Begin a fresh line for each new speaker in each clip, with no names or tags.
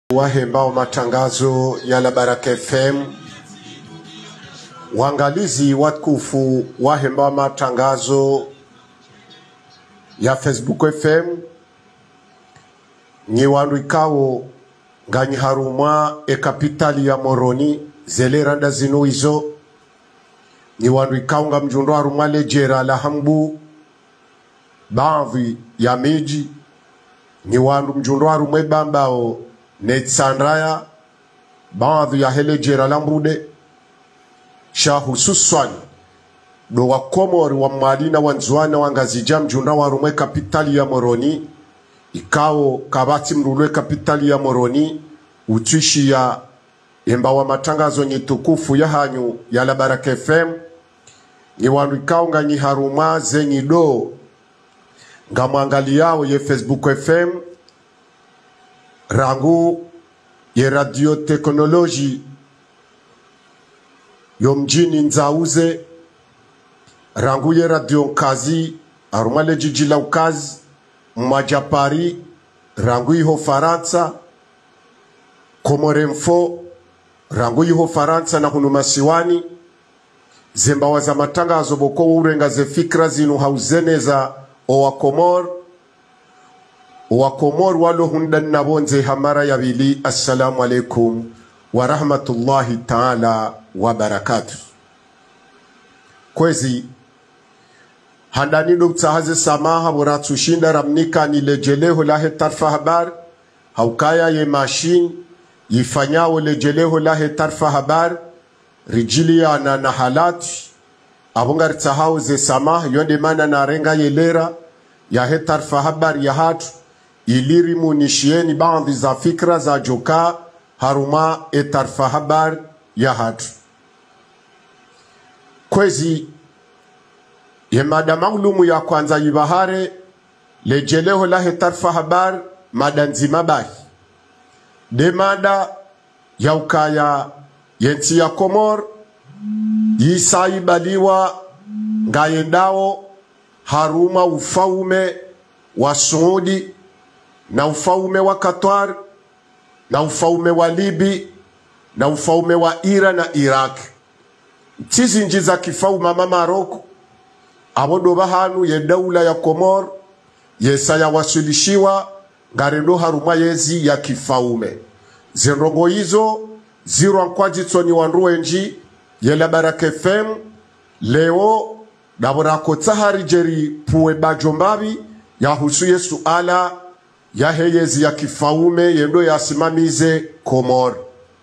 Wahembao matangazo ya La Baraka FM, waangalizi watukufu wahembao matangazo ya Facebook FM, ni wanduikao ngani harumwa kapitali ya Moroni zele randa zinu izo, ni wanduikao nga mjundo harumwa lejera la hambu baadhi ya miji, ni wandu mjundo harumwe bambao Netsanraya baadhi ya hele jera lambude sha hususan do wa Komori wa Malina wanzuana wangazija mjunda warumwe kapitali ya Moroni ikao kabati mrulwe kapitali ya Moroni utuishi ya emba wa matangazo nyitukufu ya hanyu ya La Baraka FM, ni wandu ikao nga nyiharuma zenyi do nga mwangali yao ye Facebook FM rangu ye radio teknoloji yo mjini Nzauze, rangu ye radio kazi arumale jiji la ukazi Majapari, rangu iho Faransa Komoremfo, rangu iho Faransa na hunumasiwani zemba waza matangazo boko urenga ze fikra zinu hauzeneza owa Komor walo hundan nabonze hamara ya bili. Assalamu alaikum wa rahmatullahi ta'ala wa barakatuh. Kwezi handani nuktahaze samaha buratu shinda ramnika nilejeleho lahe tarfa habar haukaya ye machine yifanyao lejeleho lahe tarfa habar rijili ya na nahalati abungar tahau ze samaha yonde mana na renga yelera ya he tarfa habar ya hatu iliri munishieni baadhi za fikra za joka haruma tarfa habar ya hatu. Kwezi ye mada maulumu ya kwanza yibahare lejeleho lahe tarfa habar mada nzima bahi de mada ya ukaya yenti ya Komor yisaibaliwa ngayendao haruma ufaume wa Saudi na ufaume wa Qatar na ufaume wa Libi na ufaume wa Iran na Iraq. Tizi nji za kifauma Maroko abodo bahanu ye daula ya Komor yesa ya wasilishiwa ngarendo haruma yezi ya kifaume zenrongo hizo ziro ankwaji tsoni wanruwe nji ye La Baraka FM leo daborako tahari jeri puwe bajombabi ya husuye suala ya heyezi ya kifaume yendo ya simamize Komor.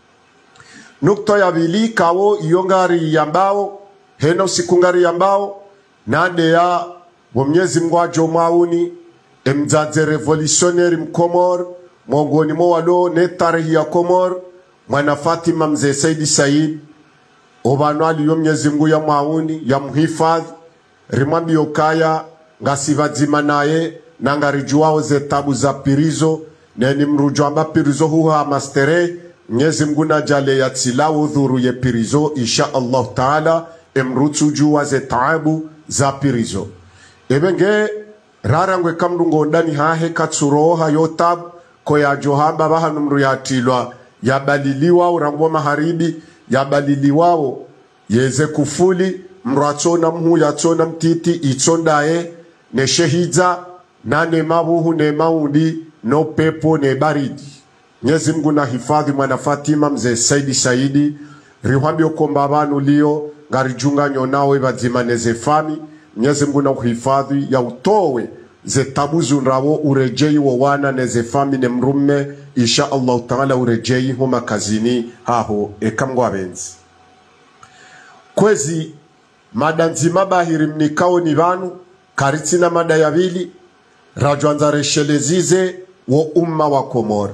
Nukta ya bili kawo iyongari yambao hena usikungari yambao nade ya Mwenyezi Mungu ajo mauni emzaze revolutionary mkomor mwongoni mwa walo ne tarehi ya Komor mwana Fatima mzee Saidi Said obano aliyo Mwenyezi Mungu ya mauni ya muhifadhi rimambi okaya ngasivadzima naye nangarijuwao ze tabu za pirizo neni mrujo amba pirizo huha mastere Mwenyezi Mungu na jale ya tilawo dhuru ye pirizo insha Allah taala emrutu juwa ze taabu za pirizo ebenge rarangwe kamdungo ndani hahe katsuroha yotab ko ya johamba bahanu mru ya tilwa ya baliliwa urangwa maharibi ya baliliwao yeze kufuli mratona mhu ya tona mtiti itondae ne shehidza na ne mabuhu ne maudi no pepo ne baridi. Mwenyezi Mungu na hifadhi mwana Fatima mzee Saidi Saidi rihwambio komba abanu liyo ngarijunga nyonawe badzimane ze fami. Mwenyezi Mungu na uhifadhi ya utowe ze tabuzu nrawo urejei wa wana ne ze fami ne mrumme insha Allah taala urejei homa kazini haho ekamgwa benzi. Kwezi mada nzima bahiri mnikao ni vanu karitina mada ya vili rajwanza reshelezize wa umma wa Komor.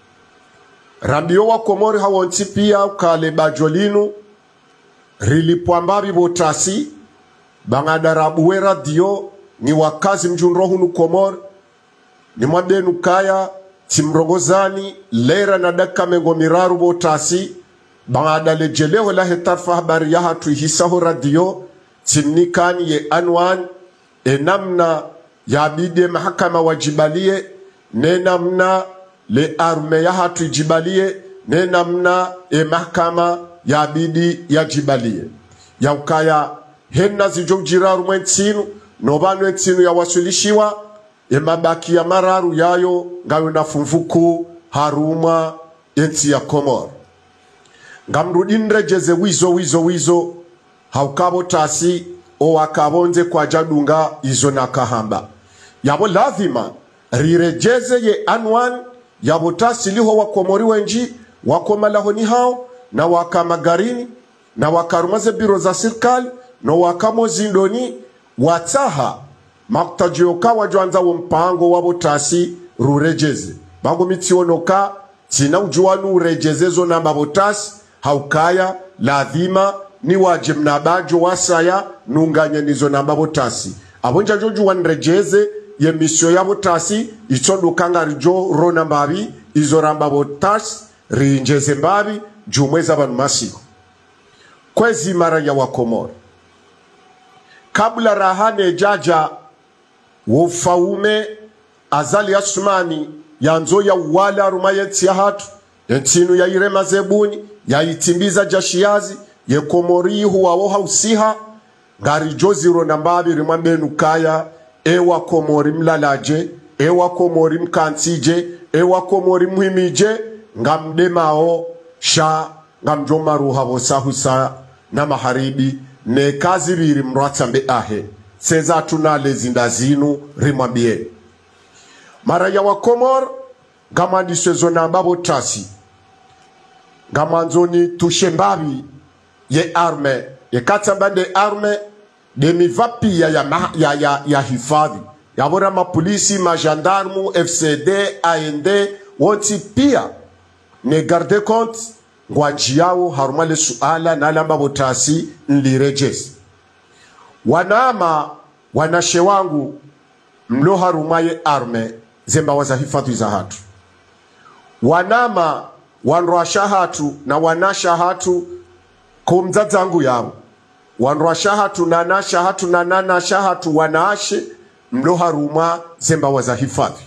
Rambio wa Komor hawonti pia ukale bajolinu rilipuambabi botasi bangadarabuwe radio ni wakazi mjunrohunu Komor ni mwabdenu kaya timrongozani lera na daka mengo miraru botasi bangadale jeleho lahe tarfa habari ya hatu hisaho radio timnikani ye anwan enamna ya bide mahakama wajibalie nenamna le arme ya hatu ijibalie ne namna mahakama ya bidi ya jibalie ya ukaya henna zijojiraru mwentinu nobanu entinu ya wasulishiwa mabaki ya mararu yayo ngawe na funfuku haruma enti ya Komoro ngamrudinre jeze wizo haukabo tasi o wakabonze kwa jadunga izo na kahamba yabo lazima rirejeze ye anwan yabo tasi liho wakomori wenji wakomalaho ni hao na wakamagarini na wakarumaze biro za serikali na wakamo zindoni wataha maktajioka wajuanza mpango wabo tasi rurejeze bango mitionoka tina ujuanu urejezezo na mabotasi haukaya lazima ni wajimna bajo wasaya nunganye nizo na mabotasi abonja joju wanrejeze ye misio ya botasi itondo kanga rijo rona mbabi izo ramba botasi rinjeze mbabi jumweza banu masiku kwezi mara ya Wakomoro kabla rahane jaja wofaume azali Asumani yanzo ya wala rumayeti ya hatu yentinu ya irema zebuni ya itimbiza jashiazi ye Komori huwa woha usiha ngari joziro nambabi rimambenu kaya ewa Komori mlalaje ewa Komori mkantije ewa Komori muhimije ngamdemao sha ngamjoma ruha wosahusa na maharibi ne kazi biri mratambe ahe seza tunale zindazinu rimambie mara ya Wakomoro gamandi sezo nambabo tasi gamanzoni tushembabi ye arme ye katambande arme de mivapi ya hifadhi ya bora mapolisi majandarmu FCD AND woti pia ne garde compte ngwanjiao harumale suala na lamba botasi nlirejezi wanama wanashe wangu mlo harumaye arme zemba waza hifadhi za hatu wanama wanroasha hatu na wanasha hatu kumzadzangu yao wanroasha hatu na nasha hatu na nanasha hatu wanaashe mlo haruma zemba waza hifadhi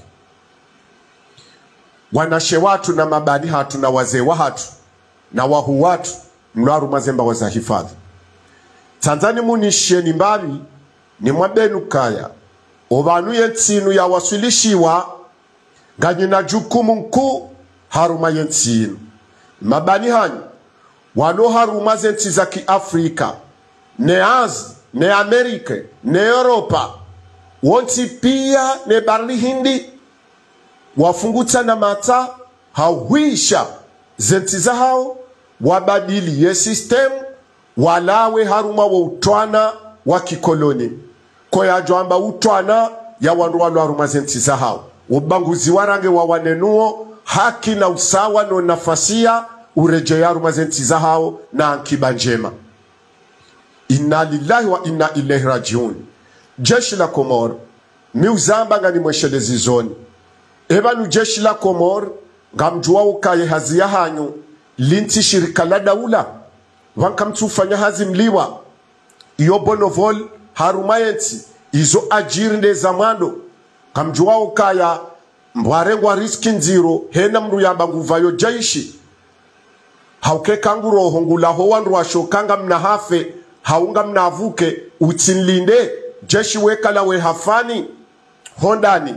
wanashe watu na mabani hatu na wazee wa hatu na wahu watu mlo haruma zemba waza hifadhi Tanzania munishe ni mbabi ni mwabenu kaya obanu yentinu ya wasulishiwa ganyina jukumu mkuu haruma yentinu mabani hanyu wano haruma zenti za Afrika ne Azi ne Amerika ne Europa wonti pia ne barli hindi wafunguta na mata hauhisha zenti za hao wabadili ye system walawe haruma wa utwana wa kikoloni kwa ya joamba utwana ya wanruwalu haruma zenti za hao ubanguzi warange wa wanenuo haki na usawa no nafasia ureje haruma zenti za hao na ankiba njema. Inna lillahi wa inna ilaihi rajiun. Jeshi la Komoro miuzamba ngani mweshelezi zoni ebanu jeshi la Komoro ngamjua ukaye hazia hanyu linti shirika la daula wankamtufanya hazi mliwa iyo bonovol harumayenti izo ajirinde zamando kamjua ukaya mbwarengwa riski nziro hena mruyamba nguvayo jaishi hauke kanguro hongulaho wanruasho kanga mnahafe haunga mnavuke utinlinde jeshi wekala we hafani hondani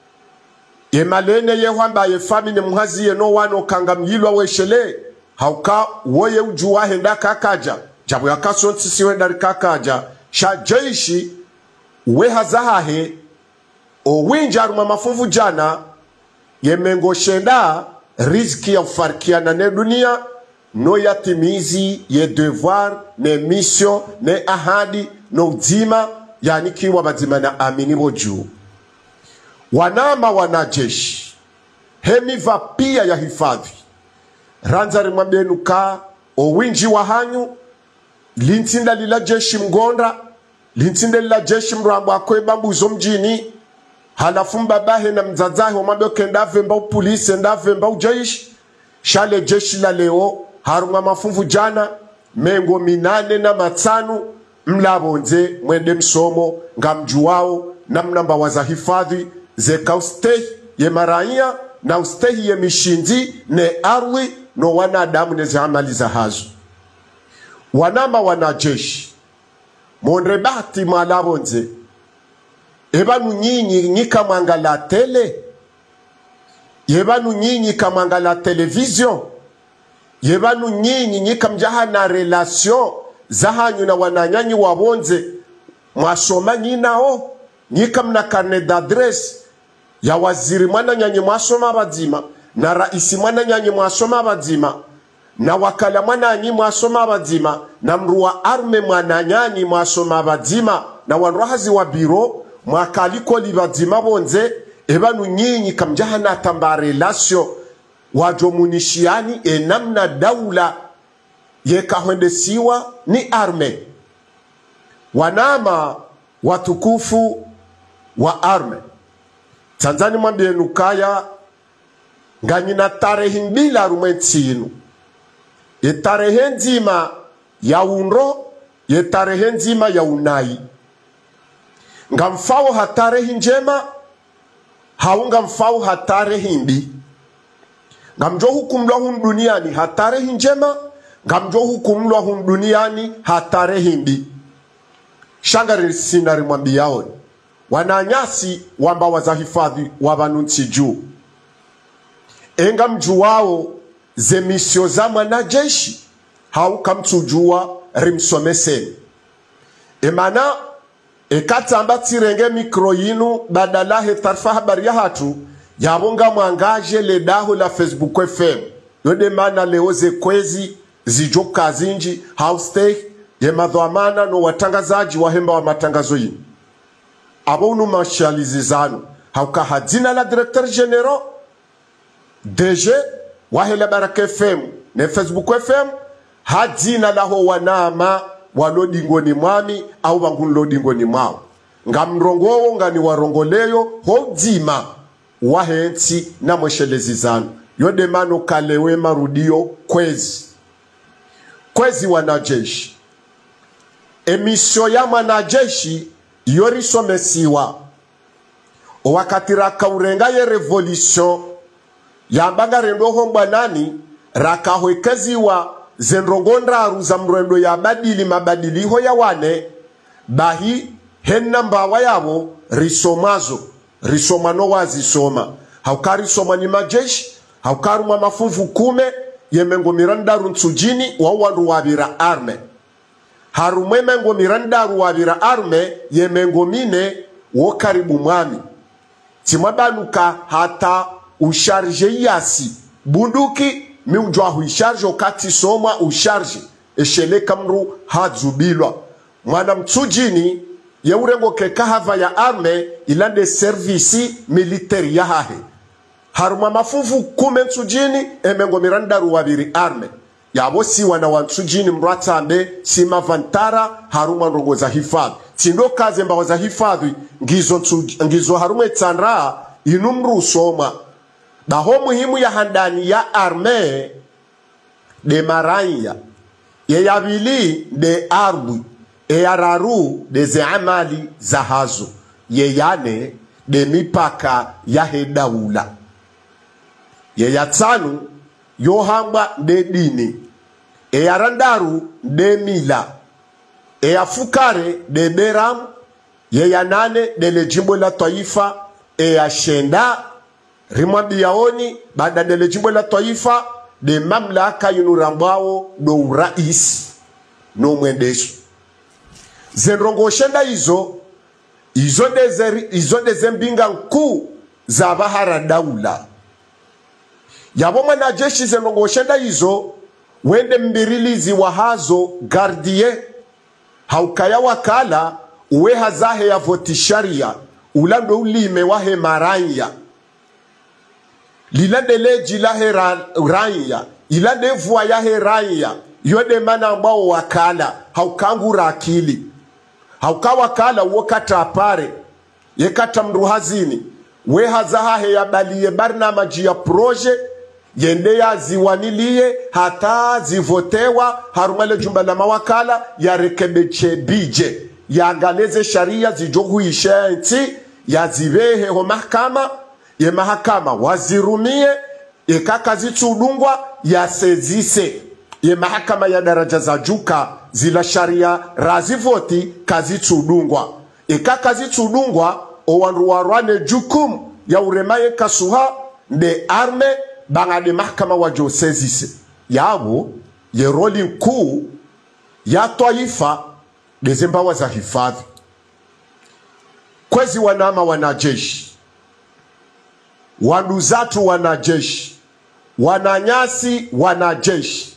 yemalene yehwamba yefamine muhazi yeno wano kanga myilwa weshele hauka woye ujuwa henda kakaja jabu yakasonti siwe ndari kakaja sha jeshi we hazahahe o winjaruma mafuvu jana yemengo shenda riziki ya ufarikiana ne dunia no yatimizi ye devoir ne mission ne ahadi no uzima yani kiwa bazima na amini boju wanama wanajeshi hemiva pia ya hifadhi ranzari mwabenuka o winji wa hanyu lintinda lila jeshi mgonda lintinda lila jeshi mrambo akwe bambuzo mjini halafu mbabahe na mzazahe wamabioke ndave mbao polisi ndave mbao jeshi shale jeshi la leo harunga mafunvu jana mengo 805 mlabonze mwende msomo ngamjuwao na mnamba waza hifadhi ze kauste ye maraia na ustehiye mishinzi ne arwi no wanadamu nezi amali za hazo. Wanama wanajeshi monrebati malabonze ebanu nyinyi nyika mangala tele, yebanu nyinyi kamangala television, yebanu nyinyi nyika mjaha na relation zahanyu na wananyanyi wabonze mwasoma nyinao, nyika mna carnet d'adresse ya waziri mwana nyanyi mwasoma bazima, na raisi mwana nyanyi mwasoma bazima, na wakala mwana nyanyi mwasoma bazima, na mruwa arme mwana nyanyi mwasoma bazima, na wanrohazi wa biro mwakaliko li bazima bonze ebanu nyinyi kamjaha na tamba relation wajomunishiani namna daula yekahwendesiwa ni arme. Wanama watukufu wa arme Tanzania mwambie nukaya nganyina tarehe mbila rumwetsinu, ye tarehe nzima ya unro, ye tarehe nzima ya unai. Ngamfao hatarehe njema, haunga mfao hatarehe mbi. Ngamjo hukumlwa hum duniani hatarehe njema, ngamjo hukumlwa hum duniani hatarehe mbi. Shangari sinari mwambiaoni wananyasi wamba wazahifadhi wabanunsi juu. Enga mjuwao zemisio za mwanajeshi hauka mtujua rimsomeseni. Emana ekata ambati renge mikro yinu badalahe tarfa habari ya hatu yabonga mwangaje le daho la Facebook FM. Yode mana leoze kwezi zijoka zinji haustay ye madhuamana no watangazaji wahemba wa matangazo yinu. Abonu mashalizi zanu hauka hadina la directeur general DG wahela Baraka FM ne Facebook FM hadina la ho wanama walodingoni mwami au wangunlodingoni mwao. Ngamrongowo ngani warongoleyo hodima wahensi na mweshelezi zanu. Yode mano kalewe marudio kwezi wanajeshi. Emisio ya wanajeshi yorisomesiwa wakati rakaurenga ye revolution yambaga rendo homba nani rakahwekeziwa zenrongonda aruza mrendo ya badili mabadiliho ya wane bahi henna mbawa yabo risomano wazisoma haukari soma ni majeshi haukari mwa mafunvu kume yemengo mirandaru nsujini wa wandu wabira arme harume mengo mirandaru wabira arme yemengo mine wo karibu mwami timabanuka hata usharje yasi bunduki mi ujwa huisharje wakati soma usharje eshele kamru hadzubilwa mwana mtsujini ye urengo kekahava ya arme ilande servisi militeri ya hahe haruma mafufu kume mtsujini emengo mirandaru wabiri arme yabo si wana wansujini mratambe sima vantara haruma nrongo za hifadhi tindo kaze mbago za hifadhi ngizo haruma etsanra inumru soma baho muhimu ya handani ya arme de maranya ye yabili de arbu e yararu de zeamali za hazo ye yane de mipaka ya hedaula ye yatanu yohamba de dini e yarandaru de mila e yafukare de beram ye yanane de lejimbo la taifa e yashenda rimwambi yaoni baada de lejimbo la taifa de mamlaka yunurambao do urais no mwendesho zenrongo shenda izo de zembinga nku za bahara daula yabo mwanajeshi zenrongo shenda wende mbirilizi wa hazo gardie haukaya wakala uwe hazahe ya voti sharia ulando ulime wahe maranya lilande leji lahe ranya ilande vua yahe ranya yode mana ambao wakala haukangura akili haukawakala uokata apare yekata mruhazini we hazahe ya baliye barna maji ya proje yende ya ziwanilie hata zivotewa harumale jumba la mawakala ya rekebeche bije ya angaleze sharia zijogu ishenzi ya zivehe ho mahkama ye mahakama wazirumie ekakazi tudungwa ya sezise ye mahakama ya daraja za juka zila sharia razivoti kazi tudungwa ekakazi tudungwa owanru warwane jukum ya uremaye kasuha de arme bangade mahakama wajo sezise yabo ye roli kuu ya taifa dezembawa za hifadhi kwezi wanama wanajeshi wanuzatu wanajeshi wananyasi wanajeshi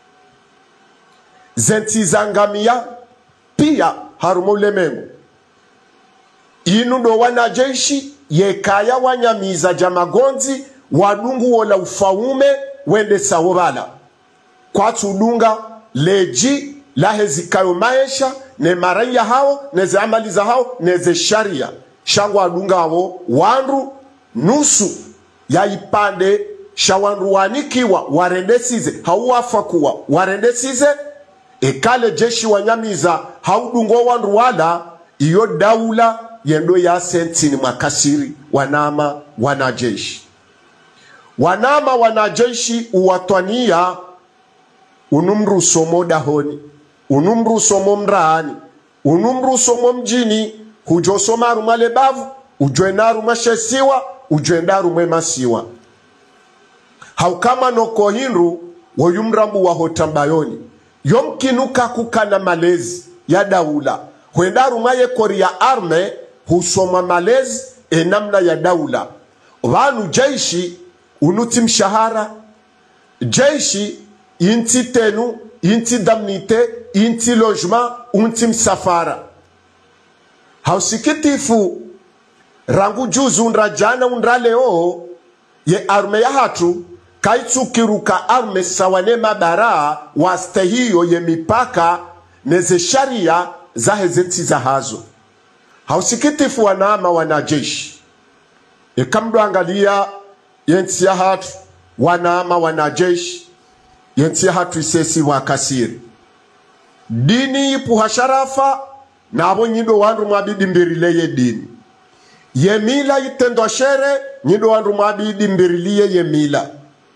zentizangamia pia harumo ulemengu inundo wanajeshi yekaya wanyamiza jamagonzi wadungu wola ufaume wende sawobala kwa tudunga leji lahezi kayo maesha ne maraya hao neze amali za hao neze sharia shangwa adunga hao wanru nusu ya ipande shawanru wanikiwa warendesize hauwafakuwa warendesize ekale jeshi wanyamiza haudungo wanru wala iyo daula yendo ya sentini makasiri wanama wanajeshi wanama wanajeshi uwatwania unumru somo dahoni unumru somo mraani unumru somo mjini hujosomaru malebavu ujwenaru mashesiwa ujwendaru mwemasiwa haukama noko hinru woyumrambu wa hotambayoni yomkinuka kukana malezi ya daula huendaru maye kori ya arme husoma malezi enamna ya daula wanu jeshi unuti mshahara jeshi inti tenu inti damnite inti logement unti msafara hausikitifu rangu juzu unrajana unraleo ye arme ya hatu kaitsukiruka arme sawane mabara waste hiyo ye mipaka neze sharia za hezenti za hazo hausikitifu wanama wanajeshi kamdo angalia yenti ya hatu wanama wanajeshi yenti ya hatu isesi wakasiri dini ipu hasharafa na abo nyido wandu mwabidi mbirileye dini ye mila itendo shere nyido wandu mwabidi mbirilie ye mila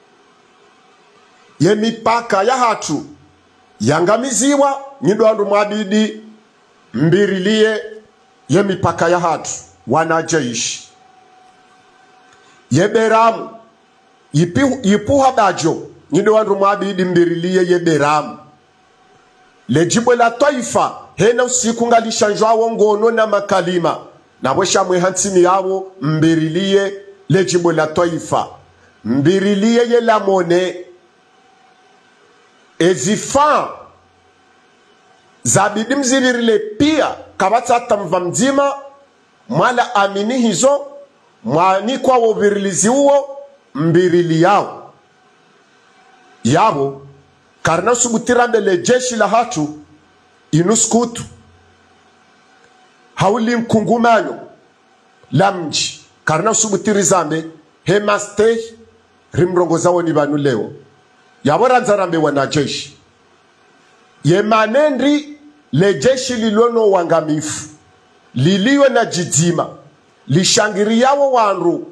ye mipaka ya hatu yangamiziwa nyido wandu mwabidi mbirilie ye mipaka ya hatu wanajeshi ye beramu yipuha bajo nyido wandu mwabidi mbirilie ye beramu lejibwe la taifa hena usiku ngalishanjwa ngono na makalima na wesha mwehansini yawo mbirilie lejibwe la taifa mbirilie ye lamone ezifa zabidi mzibirile pia kabata tamva mzima mwala amini hizo mwani kwa wobirilizi uo mbirili yao yabo karna subutirambe le jeshi la hatu inuskutu hauli mkungumanyo lamji karna subutirizambe hemaste rimrongozawo ni banu leo yabora nzarambe wanajeshi ye manendri le jeshi lilono wangamifu liliwe na jidima lishangiriyawo wanru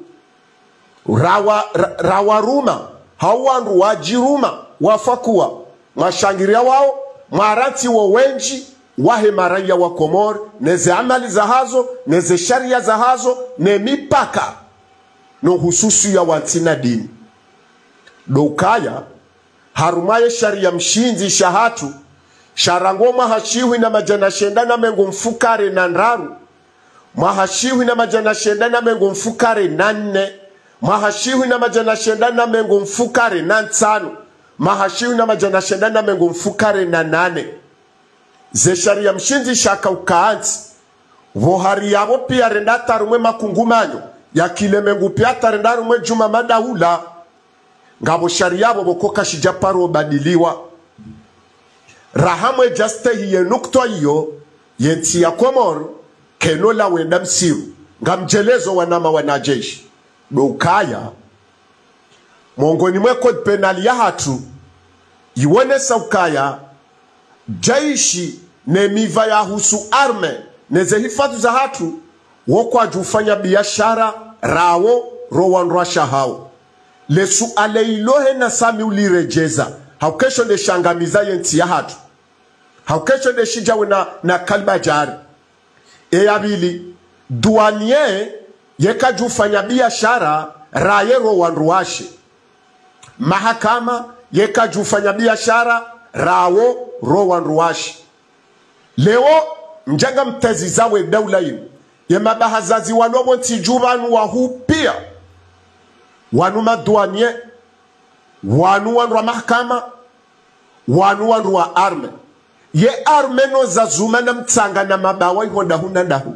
rawaruma hawanru wajiruma wafakuwa mashangiria wao marati wo wenji wahe maraya wa Komor neze amali za hazo neze sharia za hazo ne mipaka no hususu ya wantina dini dokaya harumaye sharia mshinzi shahatu sharangoma hashiwi na majana shendana mengo mfukare na nraru mahashiwi na majana shendana mengo mfukare na nne mahashiwi na majana shendana mengo mfukare na ntano mahashiwi na majana shendana mengo mfukare na nane ze sharia mshinzi shaka ukaanti vohari yabo pia rendata rumwe makungumanyo ya kile mengu pia tarenda rumwe juma madahula ngabo sharia yabo bokoka shijaparo badiliwa rahamwe jaste hiye nukto hiyo yenti ya Komor kenola wenda msiru ngamjelezo wanama wanajeshi dokaya mongoni mwe code penal ya hatu iwone saukaya jaishi ne miva ya husu arme neze hifadhi za hatu woko ajufanya biashara rawo rowan rasha hao lesu aleilohe na sami ulirejeza haukesho de shangamiza yenti ya hatu haukesho de shijawe na kalba jari yabili duanie yeka jufanya biashara raye rowan ruashe mahakama yeka jufanya biashara rawo rowan ruashe leo mjanga mtezi zawe daula inu ye mabahazazi wanobo ntijubanu wa hupia wanu maduanie wanu wa mahakama wanu wa arme ye arme no zazuma na mtsanga na mabawa ihonda huna ndahu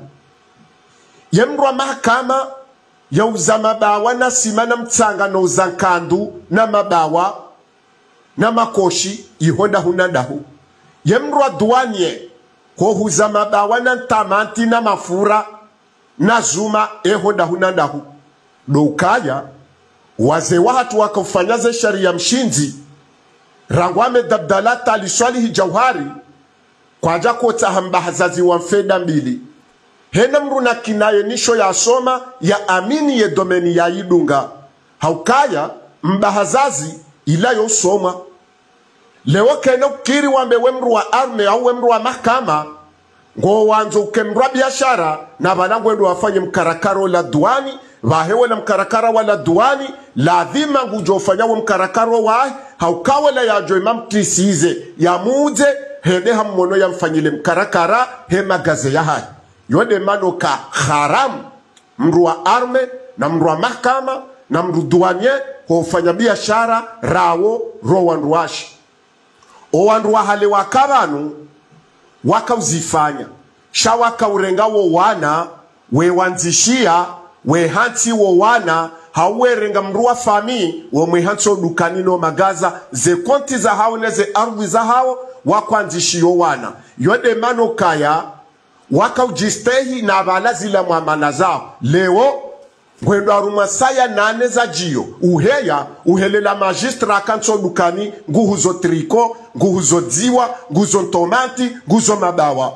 ye mru wa mahakama ya uza mabawa na sima na mtsanga no uzankandu na mabawa na makoshi ihonda huna ndahu ye mru wa duanie ko huza mabawa na tamanti na mafura na zuma ehonda huna ndahu dokaya waze watu wakafanyaze sharia mshinzi rangwame dabdalata aliswalihi jauhari kwa jako tahambahazazi wa mfeda mbili hena mruna kinayenisho ya soma ya amini ye domeni ya idunga haukaya mbahazazi ila yo soma leo kena ukiri wambe wemru wa arme au wemru wa mahakama ngo wanzo ukemrwa biashara na banangwendo wafanye mkarakaro la duani wahewe na mkarakara wala duani lazima ngujofanyawo mkarakaro wa haukawe la ya jo imam krisize ya muze hede hammono ya mfanyile mkarakara he magaze ya hai yode mano ka haram mru wa arme na mru wa mahakama na mru duanie hufanya biashara rawo rowan ruashi owandu wa hale wakabanu wakauzifanya shawaka urengawo wana wewanzishia wehanti wo wana hawerenga mruwa fami wo mwehanto dukanino magaza ze konti za hao neze ardhi za hao wakwanzishio wana yode mano kaya wakaujistehi na balazi la muamala zao leo ngwendo aruma saya nane za jio uheya uhelela magistra kanto dukani nguhuzo triko nguhuzo dziwa nguzo tomati nguzo mabawa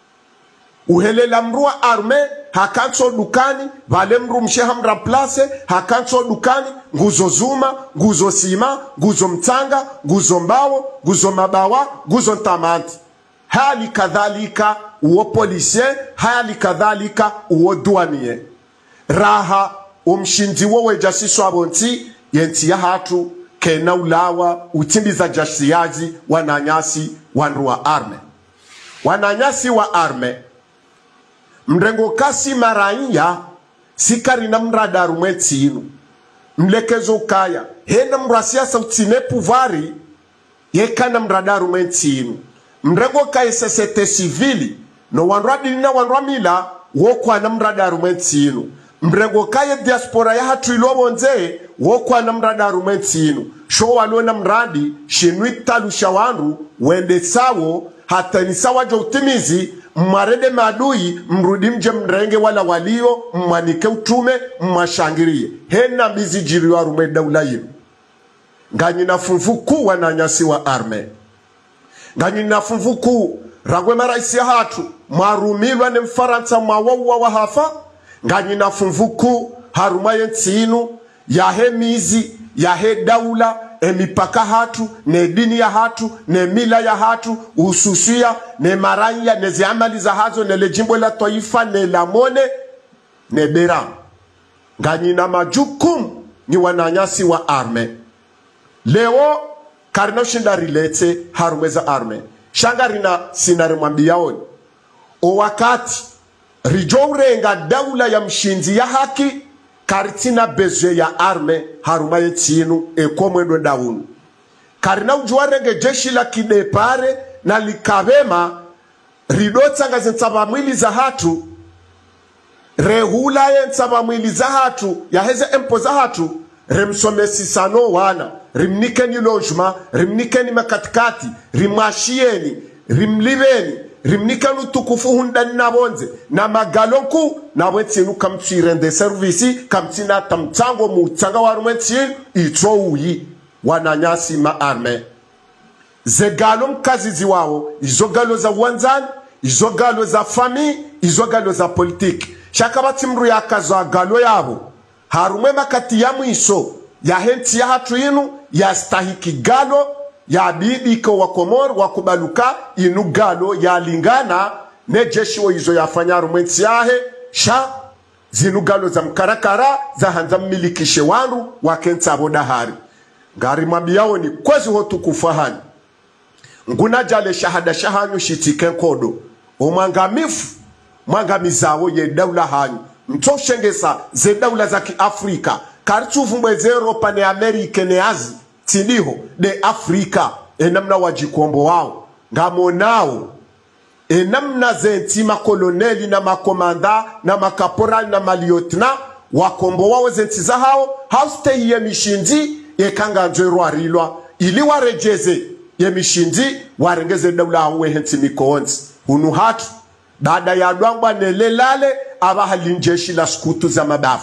uhelela mruwa arme hakanso dukani vale mru msheha mraplase hakanso dukani nguzo zuma nguzo sima nguzo mtanga nguzo mbao nguzo mabawa nguzo ntamanti hali kadhalika uo polisie hali kadhalika uo duanie raha umshindi wowe jasiso abonti yenti ya hatu kena ulawa utimbiza jasiyaji wananyasi wanruwa arme wananyasi wa arme mrengo kasi maraiya sikari na mradaru mwetinu mlekezo kaya hena mrasia sautine pouvari yekana mradaru mwetinu mrengo kaya sesete civili no wanradili na wanramila wokwa na mradaru mwetinu mrengo kaya diaspora ya hatu ilobonze wokwa na mradaru mwetinu sho walona mradi shinui talusha wanru wende sawo hata ni sawa jo utimizi mmarede madui mrudi mje mrenge wala walio mmanike utume mmashangirie hena bizi jiri wa rume daula yinu nganyi na funfuku wananyasi wa arme nganyi na funfuku ragwe maraisi ya hatu marumilwa ne mfaransa mawawa wa hafa nganyi na funfuku haruma yentinu ya he mizi ya he daula emipaka hatu ne dini ya hatu ne mila ya hatu ususia ne maranya ne ziamali za hazo ne lejimbo la taifa ne lamone ne bera nganyi na majukum ni wananyasi wa arme leo karino shinda rilete harumeza arme shangarina sinare mwambiaoni o wakati rijourenga daula ya mshinzi ya haki karitina bezwe ya arme haruma yetinu ekomwendo daunu karina ujuarenge jeshi la kidepare na likabema ridota ngaze nsaba mwili za hatu rehula ye nsaba mwili za hatu ya heze empo za hatu remsomesi sano wana rimnikeni lojma rimnikeni makatikati rimashieni rimliveni rimnikanu tukufu hundani na bonze na magalonku na wetinu kamtsirende servisi kamtina tamtango mutanga warumetsinu itso uyi wananyasi ma arme zegalom kazizi wao izogalo za wanzani izogalo za fami izogalo za politiki shakabati mru yakazo galo yabo harume makati ya mwiso ya henti ya hatu inu ya stahiki galo ya bibi iko wa Komoro wakubaluka inu galo ya lingana ne jeshi wa izo ya fanya harume nti yahe sha zinu galo za mkarakara za hanza milikishe wandu wakenta boda hari ngari mabiyao ni kwezi hotu kufahani nguna jale shahada shahanyu shitike kodo umangamifu mwangamizawo ye daula hanyu mtoshengesa ze daula za kiafrika karichufu mweze Europa ne Amerika ne Azi tiniho de Afrika enamna wajikombo wao ngamonao enamna zenti makoloneli na makomanda na makaporali na maliotna wakombo wao zenti za hao hauste ye mishindi ye kanga njweru arilwa ili warejeze ye mishindi warengeze daula hawe henti mikoonzi hunu hatu baada ya dwangwa nelelale abahali njeshi la skutu za mabafu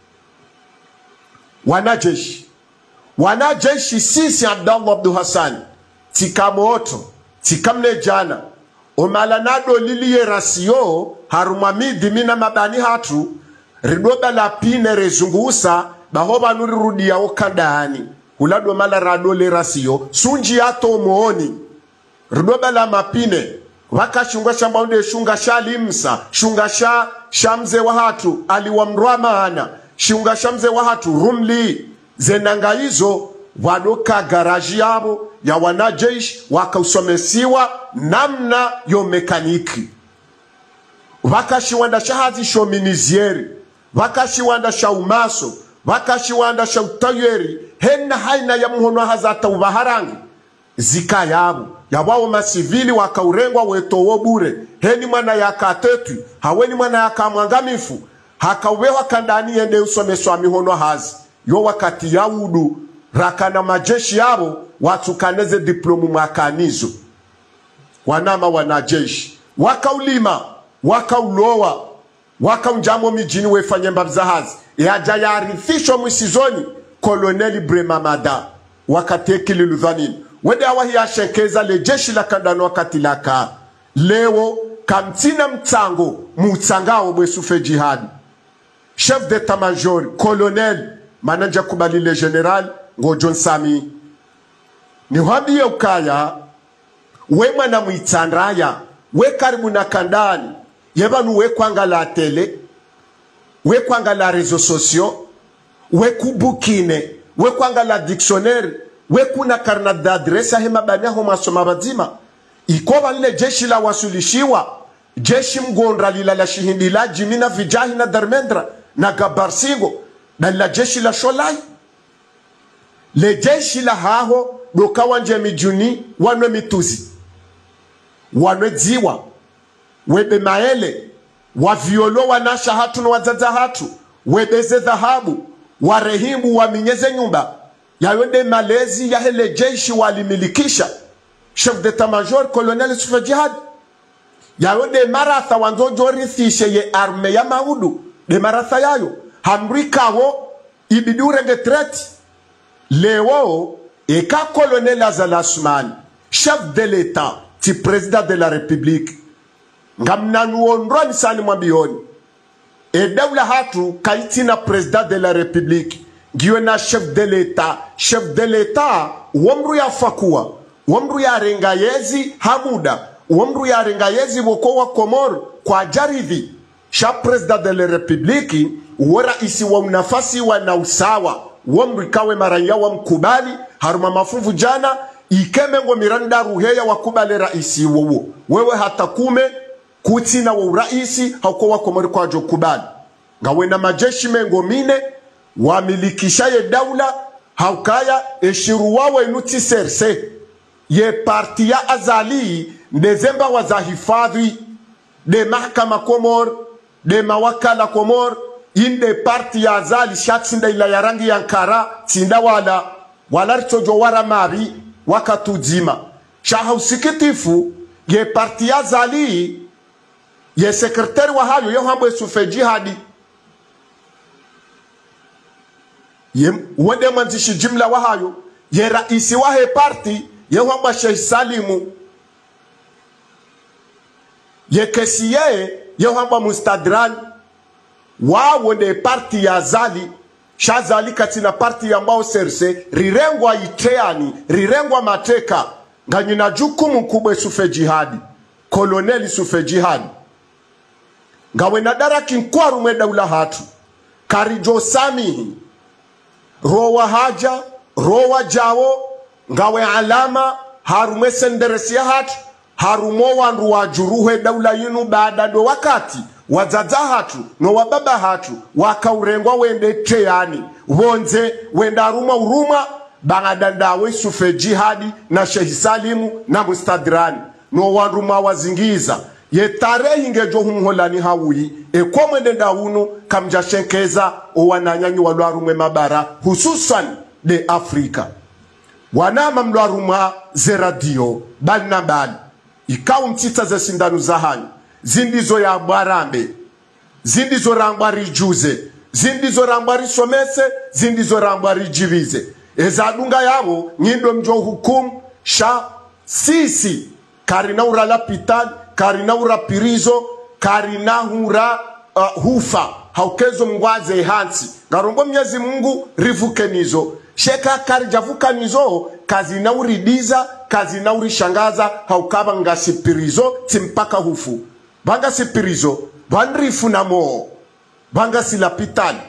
wanajeshi sisi Abdallah Abdu Hassan tikamoto tikamne jana omalanado liliye rasio harumamidi mina mabani hatu ridoba la pine rezungusa bahoba nurirudia okandani hulado mala rado le rasio sunji ato mooni ridoba la mapine waka shunga shamba unde shunga shalimsa shunga shamze wa hatu aliwamrwa maana shunga shamze wa hatu rumli zenanga hizo wadoka garaji yabo ya wanajeshi wakausomesiwa namna yo mekaniki wakashiwanda shahazi shominizieri wakashiwanda shaumaso wakashiwanda shautayeri henna haina ya muhono hazata ubaharangi zika yabo yabawo masivili wakaurengwa wetowo bure heni mwana yakatetu haweni mwana yakamwangamifu hakauwewa kandani yende usomeswa mihono hazi yo wakati yaudu rakana majeshi yabo watukaneze diplomu mwakanizo wanama wanajeshi wakaulima wakaulowa wakaunjamo mijini wefanye mbabzahazi yaja yarifisho mwisizoni koloneli Bremamada wakatekili ludhanini wede awahi ya shekeza le jeshi la kandano wakati laka leo kamtina mtango mutangao mwesufe jihadi chef d'état major colonel manager kubali le general Ngojon Sami ni wambie ukaya we mwana muitandaya we karibu na kandani yebanu we kwangala tele we kwangala rezo sosio we kubukine we kwangala dictionnaire we kuna karna d'adresse hema banya ho masoma bazima ikoba lile jeshi la wasulishiwa jeshi mgonra lila la shihindila jimina vijahi na Dharmendra na Gabarsigo na la jeshi la Sholai le jeshi la haho dokawa nje mijuni wanwe mituzi wanwe dziwa webe maele wa violo wanasha hatu na wazaza hatu webeze dhahabu warehimu waminyeze nyumba yawende malezi ya hele jeshi walimilikisha chef d'état major colonel Sufa Jihad yawende maratha wanzojo rithishe ye arme ya maudu de maratha yayo hamrikawo ibidure ngetreti leo eka colonel Azal Assoumani chef de l'état ti président de la république ngamnanu onroni sani mwabioni dawla hatu kaitina président de la république ngiwe na chef de l'état wamru ya fakua wamru ya rengayezi hamuda wamru ya rengayezi woko wa Komoro kwa jaridhi sha président de la république wara isi wa nafasi wa na usawa wamru ikawe maranya wa mkubali haruma mafuvu jana ikemengo miranda ruheya wakubale raisi wowo wewe hata kume kutina wa uraisi hauko wa Komoro kwa jo kubali ngawe na majeshi mengo mine wamilikishaye daula haukaya eshiru wawe inuti serse ye parti ya Azali ndezemba wazahifadhi de mahkama Komoro de mawakala Komoro inde parti ya Azali shatsinda ila ya rangi ya Nkara tinda wala ritojo wara mabi wakatujima shaha usikitifu ye parti ya Azali ye sekretari wa hayo yo hambo Sufa Jihadi ye wende mwanzishi jimla wa hayo ye raisi wa he parti ye hamba Sheikh Salimu ye kesiye ye hamba Mustadran wa wende parti ya Azali shazali katina parti ambao serse rirengwa iteani rirengwa mateka nganyina jukumu kubwa sufe jihadi koloneli sufe jihadi ngawe na daraki nkwaru mwe daula hatu karijo samihi rowa haja rowa jawo ngawe alama harume senderesia hatu harumo wandu wajuruhe daula yinu baada do wakati wazaza hatu no wababa hatu wakaurengwa wende teani wonze wenda uruma bangadandawe sufe jihadi na Sheikh Salimu na Mustadrani no wandu wazingiza ye tarehe ngejo humholani hawui ekomwende ndawunu kamja shenkeza owananyanyi walwarume mabara hususan de Afrika wanama mlwaruma ze radio bali na bali ikawu mtita ze sindanu za hanyu zindizo ya barambe zindizo rangwari juze zindizo rangwari somese zindizo rangwari jivize ezadunga yabo nyindo mjo hukumu sha sisi karina urala pitani karina ura pirizo karina hura hufa haukezo mngwaze hansi garombo Mwenyezi Mungu rivuke nizo sheka karijavuka nizo kazi na uridiza kazi na urishangaza haukaba ngasipirizo timpaka hufu banga sipirizo banrifu na moo banga silapitani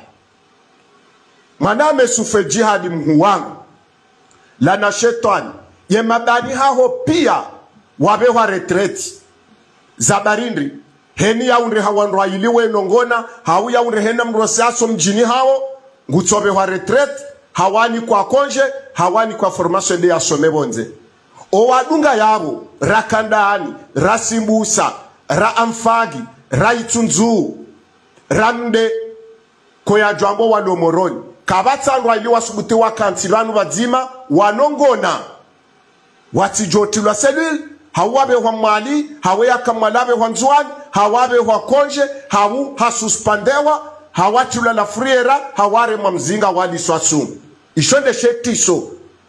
maname sufe jihadi mhuwangu lana shetani ye mabani haho pia wabewa retreti zabarindri heni ya unre hawanrwa iliwe nongona hau ya unre hena mroseaso mjini hao ngutsobe wa retrete hawani kwa konje hawani kwa formation de ya somebonze o wadunga yabo rakandani rasimbusa ra amfagi ra itunzu ramde koya jambo wa domoroni kabatsandwa iliwa subuti wa kantilanu bazima wanongona watijotilwa selil hawabe wa mali hawe yakamalabe wa nzuani hawabe wa konje hawu hasuspandewa hawachula la friera haware mamzinga wali swasumu ishonde shetiso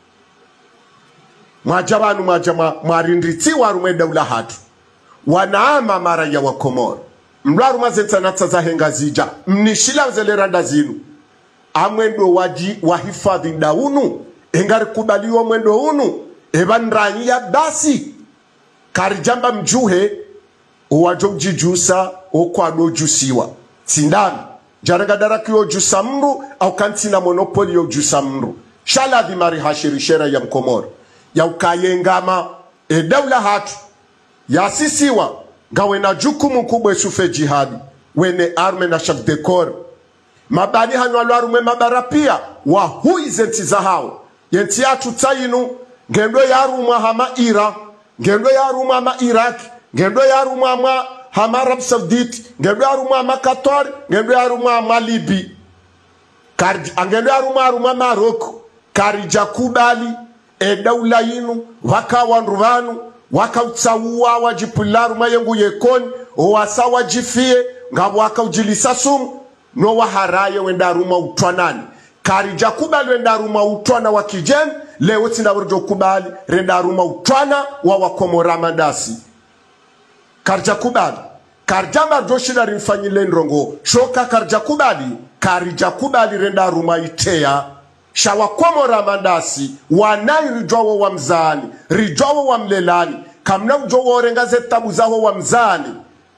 majabanu majama marindriti warume daula hatu wanaama mara ya wakomoro mlaru mazentanata za hengazija mnishila zeleranda zinu amwendo waji wahifadhi daunu engari kubaliwa mwendo unu ebanranyi ya basi karijamba mjuhe uwajojijusa okwado jusiwa tindani jaranga daraki yo jusa mru au kantina monopoli yo jusa mru shala di mari hashirishera ya mkomoro ya ukayengama daula hatu ya sisiwa gawe na jukumu kubwe sufe jihadi wene arme na chef de corps mabani hanwalu arume mabara pia wa hui zenti za hao yenti ya tutayinu ngendo ya aruma hama Ira ngendo ya aruma hama Iraq ngendo ya aruma hama Arab Saudite ngendo ya aruma hama Qatar ngendo ya aruma hama Libi ngendo ya aruma Morocco karija kubali daula yinu waka wanruvanu waka utsawa wajipularu mayengu yekoni owasa wajifie ngabo waka ujilisa sumu no waharaye wendaruma utwanani karija kubali wendaruma utwana wa kijeni leo tina urjo kubali rendaruma utwana wa wakomora mandasi karija kubali karjamba doshina rinfanyile nrongo shoka karija kubali rendaruma itea shawa komora mandasi wanai rijowo wa mzani rijowo wa mlelani kamna ujowo rengaze tabu zaho wa mzani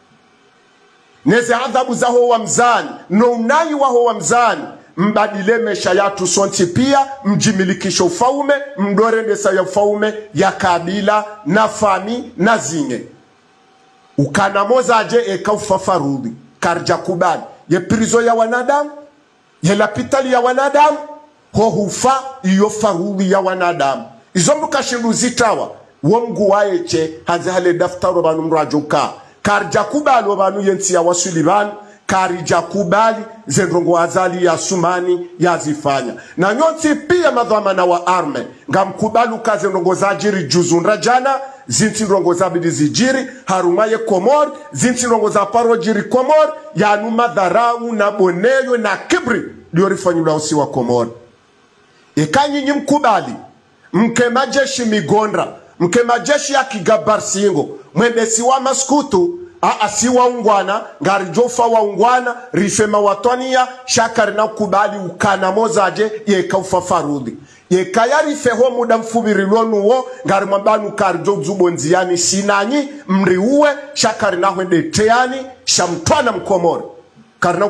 neze adhabu zaho wa mzani no unai waho wa mzani mbadile mesha yatu sonti pia mjimilikisho ufaume mdore ndesa ya ufaume ya kabila na fami na zinge ukanamoza aje eka ufafarubi karja kubali ye prizo ya wanadamu ye lapitali ya wanadamu ho hufa iyo farubi ya wanadamu izo mukashindu zitawa wongu waeche hazihale daftaro banu mrajoka karja kubali wabanu yensi ya wasulibani karija kubali zendrongo azali ya sumani ya zifanya na nyoti pia madhamana wa arme ngamkubalu kaze ndongo zajiri juzunra jana zinti ndongo zabidi zijiri harumaye komor zinti ndongo za paro jiri komor ya numa dharau na boneyo na kibri liorifanyula usi wa komor nyinyi mkubali mke majeshi migondra mke majeshi ya kigabarsingo mwendesi wa maskutu si waungwana ngari jofa waungwana rifema watwania shakari na kubali ukana mozaje yeka ufafarudi yeka yarifeho muda mfubiri lonuwo ngari mwambanu kari jozubo nziani sinanyi mriuwe shakari na hwende teani shamtwana mkomori karina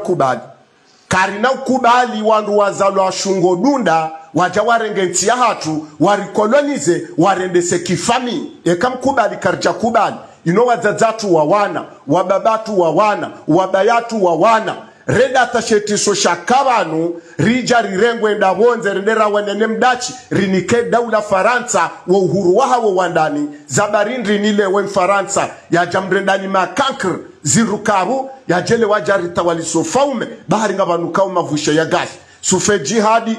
ukubali wandu wazalo wa shungo dunda waja warengenti ya hatu warikolonize warendese kifami yeka mkubali karja kubali wadzadzatu wa wana wababatu wa wana wabayatu wa wana reda tashetiso shakabanu rija rirengwe ndabonze rendera wanene mdachi rinike daula Faransa wa uhuru waha wa wandani zabarindri nile we Faransa ya jamrendani makankr zirukabu ya jele wajarita walisofaume bahari ngabanukau mavusha ya gasi sufe jihadi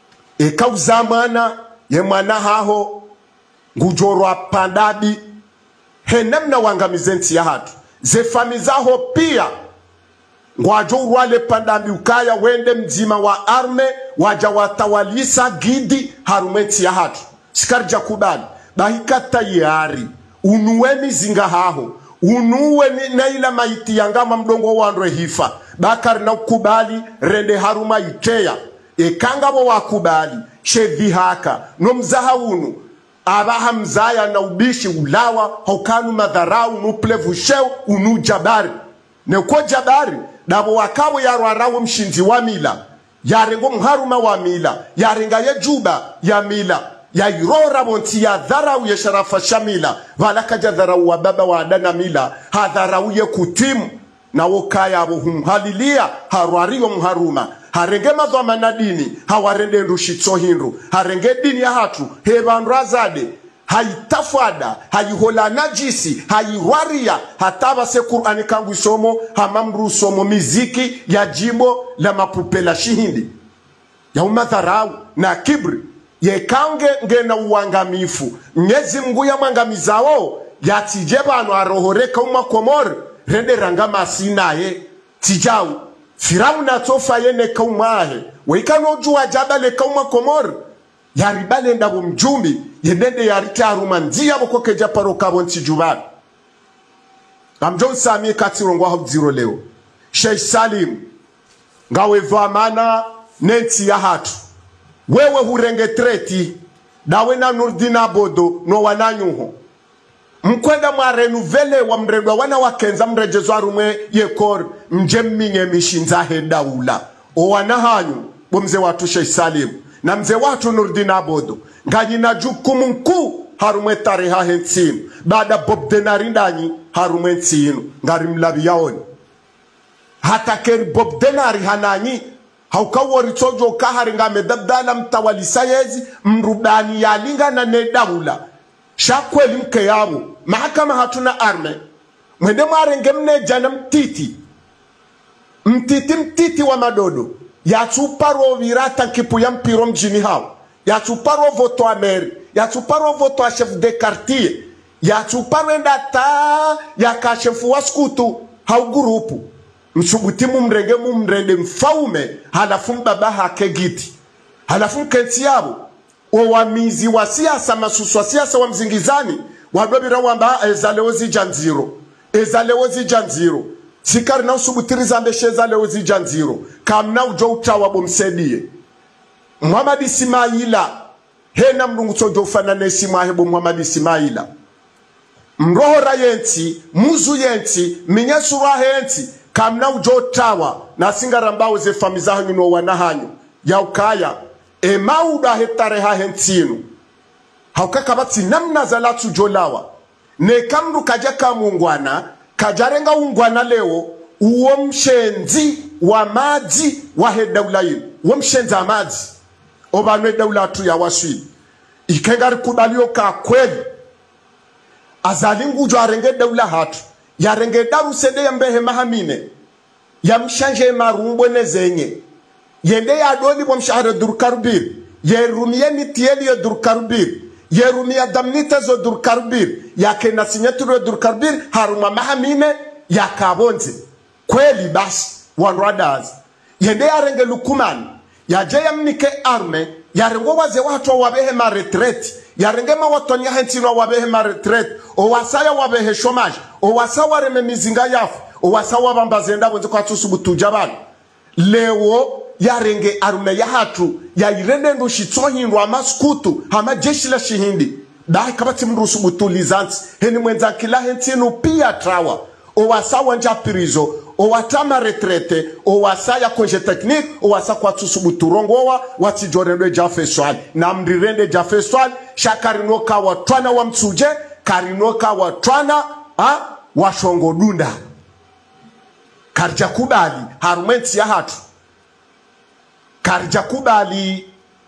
ekauzamana ye mwana haho ngujorwa pandabi henemna wangamizenti ya hatu zefamizaho pia ngwajo urwale pandambi ukaya wende mzima wa arme waja watawalisa gidi harumenti ya hatu sikarja kubali bahika tayari unuwe mizinga haho unuwe na ila maiti yangama mdongo wandwe hifa bakari na ukubali rende haruma itea ekangabo wakubali shevi haka no mzaha unu abaha mzaya na ubishi ulawa hokanu madharau nuplevu sheu unu jabari neko jabari dabo wakawo yarwarawo mshinzi wa mila yarengo mharuma wa mila yarenga ye juba ya mila ya irora bonti ya dharau ya sharafa shamila walaka jadharau wa baba wa adana mila hadharau ye kutimu na wokaya abo humhalilia harwariyo mharuma harenge madhoma na dini hawarende ndushitso hindu harenge dini ya hatu hebandu azade haitafada haihola najisi hairwaria hataba se Qur'ani kangu somo hamamru somo miziki ya jimbo la mapupela shihindi ya umadharau na kibri ye kange ngena uangamifu nyezi mngu ya mangamizao ya tijebano arohoreka umakomori rende rangama sinaye tijau Firauna tofa yene kaumahe weikano juwa jabale kauma komor yaribale ndabo mjumbi yenende yarite arumanzia boko keja paro kabonti jubari amjon sami katirongwa hobziro leo Sheikh Salim ngawe vamana nenti ya hatu wewe hurenge treti dawe na Nurdina Bodo no wananyuho mkwenda mwarenuvele wa mredwa wana wakenza mrejezo arumwe yekor mjemminge mishinza hedaula o wanahanyu bomze watu Sheikh Salim na mze watu Nurdina Bodo nganyina jukumu mkuu harumwe tareha hensinu baada Bob Denarindani harumwe nsinu ngarimlabi yaoni hata keri Bob Denari hananyi haukawori tojo kahari ngamedabdala mtawalisa yezi mrubani yalinga na nedaula shakweli mke yabo mahakama hatuna arme mwende mwarenge mnejana mtiti wa madodo ya tuparo virata kipu ya mpiro mjini hao ya tuparo voto ameri ya tuparo voto a chef de quartier ya tuparo endata ya kashefu wa skutu hau gurupu msubutimu mrende mfaume halafu mbaba hake giti halafu mkenti yabo wamizi wa siasa masusu wa siasa wa mzingizani wadobira wamba ezaleozi janziro sikari na usubutiriza mbeshe ezaleozi janziro kamna ujo utawa bomsedie Muhammad Ismaila hena mrungu tojo ufanane Ismaila Muhammad Ismaila mrohora yenti muzu yenti minyesura yenti kamna ujo utawa na singarambao ze famiza hanyu wanahanyu ya ukaya emauda hetareha hentinu haukakabati namna zalatu jolawa ne kamru kajaka mungwana kajarenga ungwana leo uo mshenzi wa maji wa hedaula yin uo mshenzi wa maji obanwe daula tu ya waswili ikengari kubalio ka kweli azalingu jo arenge daula hatu ya renge daru sende ya mbehe mahamine ya mshanje marumbwe nezenye yende ya doli kwa mshahara durkarbir yerumia nitieli ya durkarbir yerumia damnita zo durkarbir ya kena sinyaturu ya durkarbir haruma mahamine ya kabonze kweli basi wanradaz yende ya renge lukumani ya jaya mnike arme ya rengo waze watu wabehe ma retreat yarengema watonya hentino wabehe maretret o wasaya wabehe chômage o wasawa reme mizinga yafu o wasawa bambazenda bonze kwa tusubutuja bana leo yarenge arume ya hatu ya irende ndo shitsohindwa maskutu hama jeshi la shihindi dai kabati mrusubutulizanti heni mwenza kila hentino pia trawa o wasawa nja pirizo o watama retrete o wasaya konje technique o wasa kwa tusubuturongowa watijorendo jafeswal na mrirende jafeswal shakarinoka watwana wa mtsuje karinoka watwana wa shongodunda karja kubali harumenti ya hatu karja kubali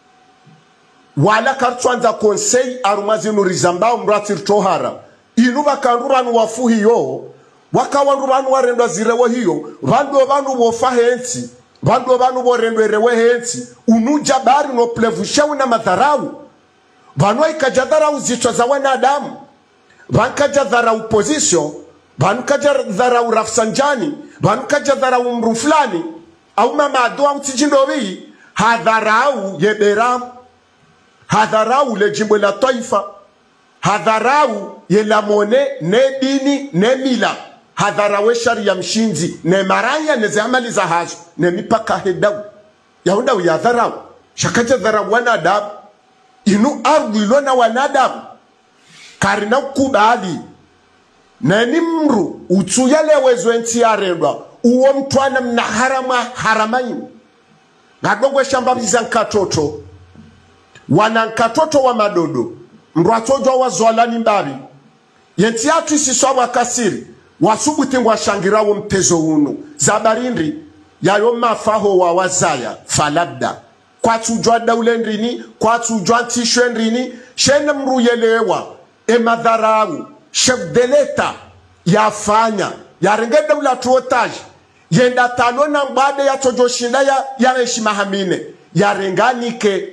wala kartwanza konsei arumazinu rizambao mratir tohara inuba kanuranu wafu hiyo wakawanuranu warendwa zirewo hiyo vandu wofa hensi vandu vorendwerewe hensi unuja bari no plevushawi na madharau vanwa ikaja dharau zichwa za wanadamu vankaja dharau position vankaja dharau Rafsanjani vankaja dharau mru fulani au mamadu au tijindovi hadharau yeberamu hadharau le jimbo la taifa hadharau ye la mone ne dini ne mila hadharau sharia mshinzi ne maraya ne zamali za hazo ne mipaka hedau yaunda ya dharau shakaja dharau wanadamu inu ardhi ilona wanadamu karina kubali na nimru utuyale wezo enti arendwa uwo mtwana mna haramaini ngadogwe shamba bizankatoto wanankatoto wa madodo mratojo wa zwalani mbabi yenti atu isiswa wakasiri wasubuti ngwa shangirawo mtezo unu zabarindri yayo mafaho wa wazaya falabda kwa tujwa daulendrini kwa tujwa tishwendrini shene mruyelewa emadharau shevdeleta yafanya yarenge daula tuotaji yenda talona mbade ya tojo shinda ya heshima hamine yarenganike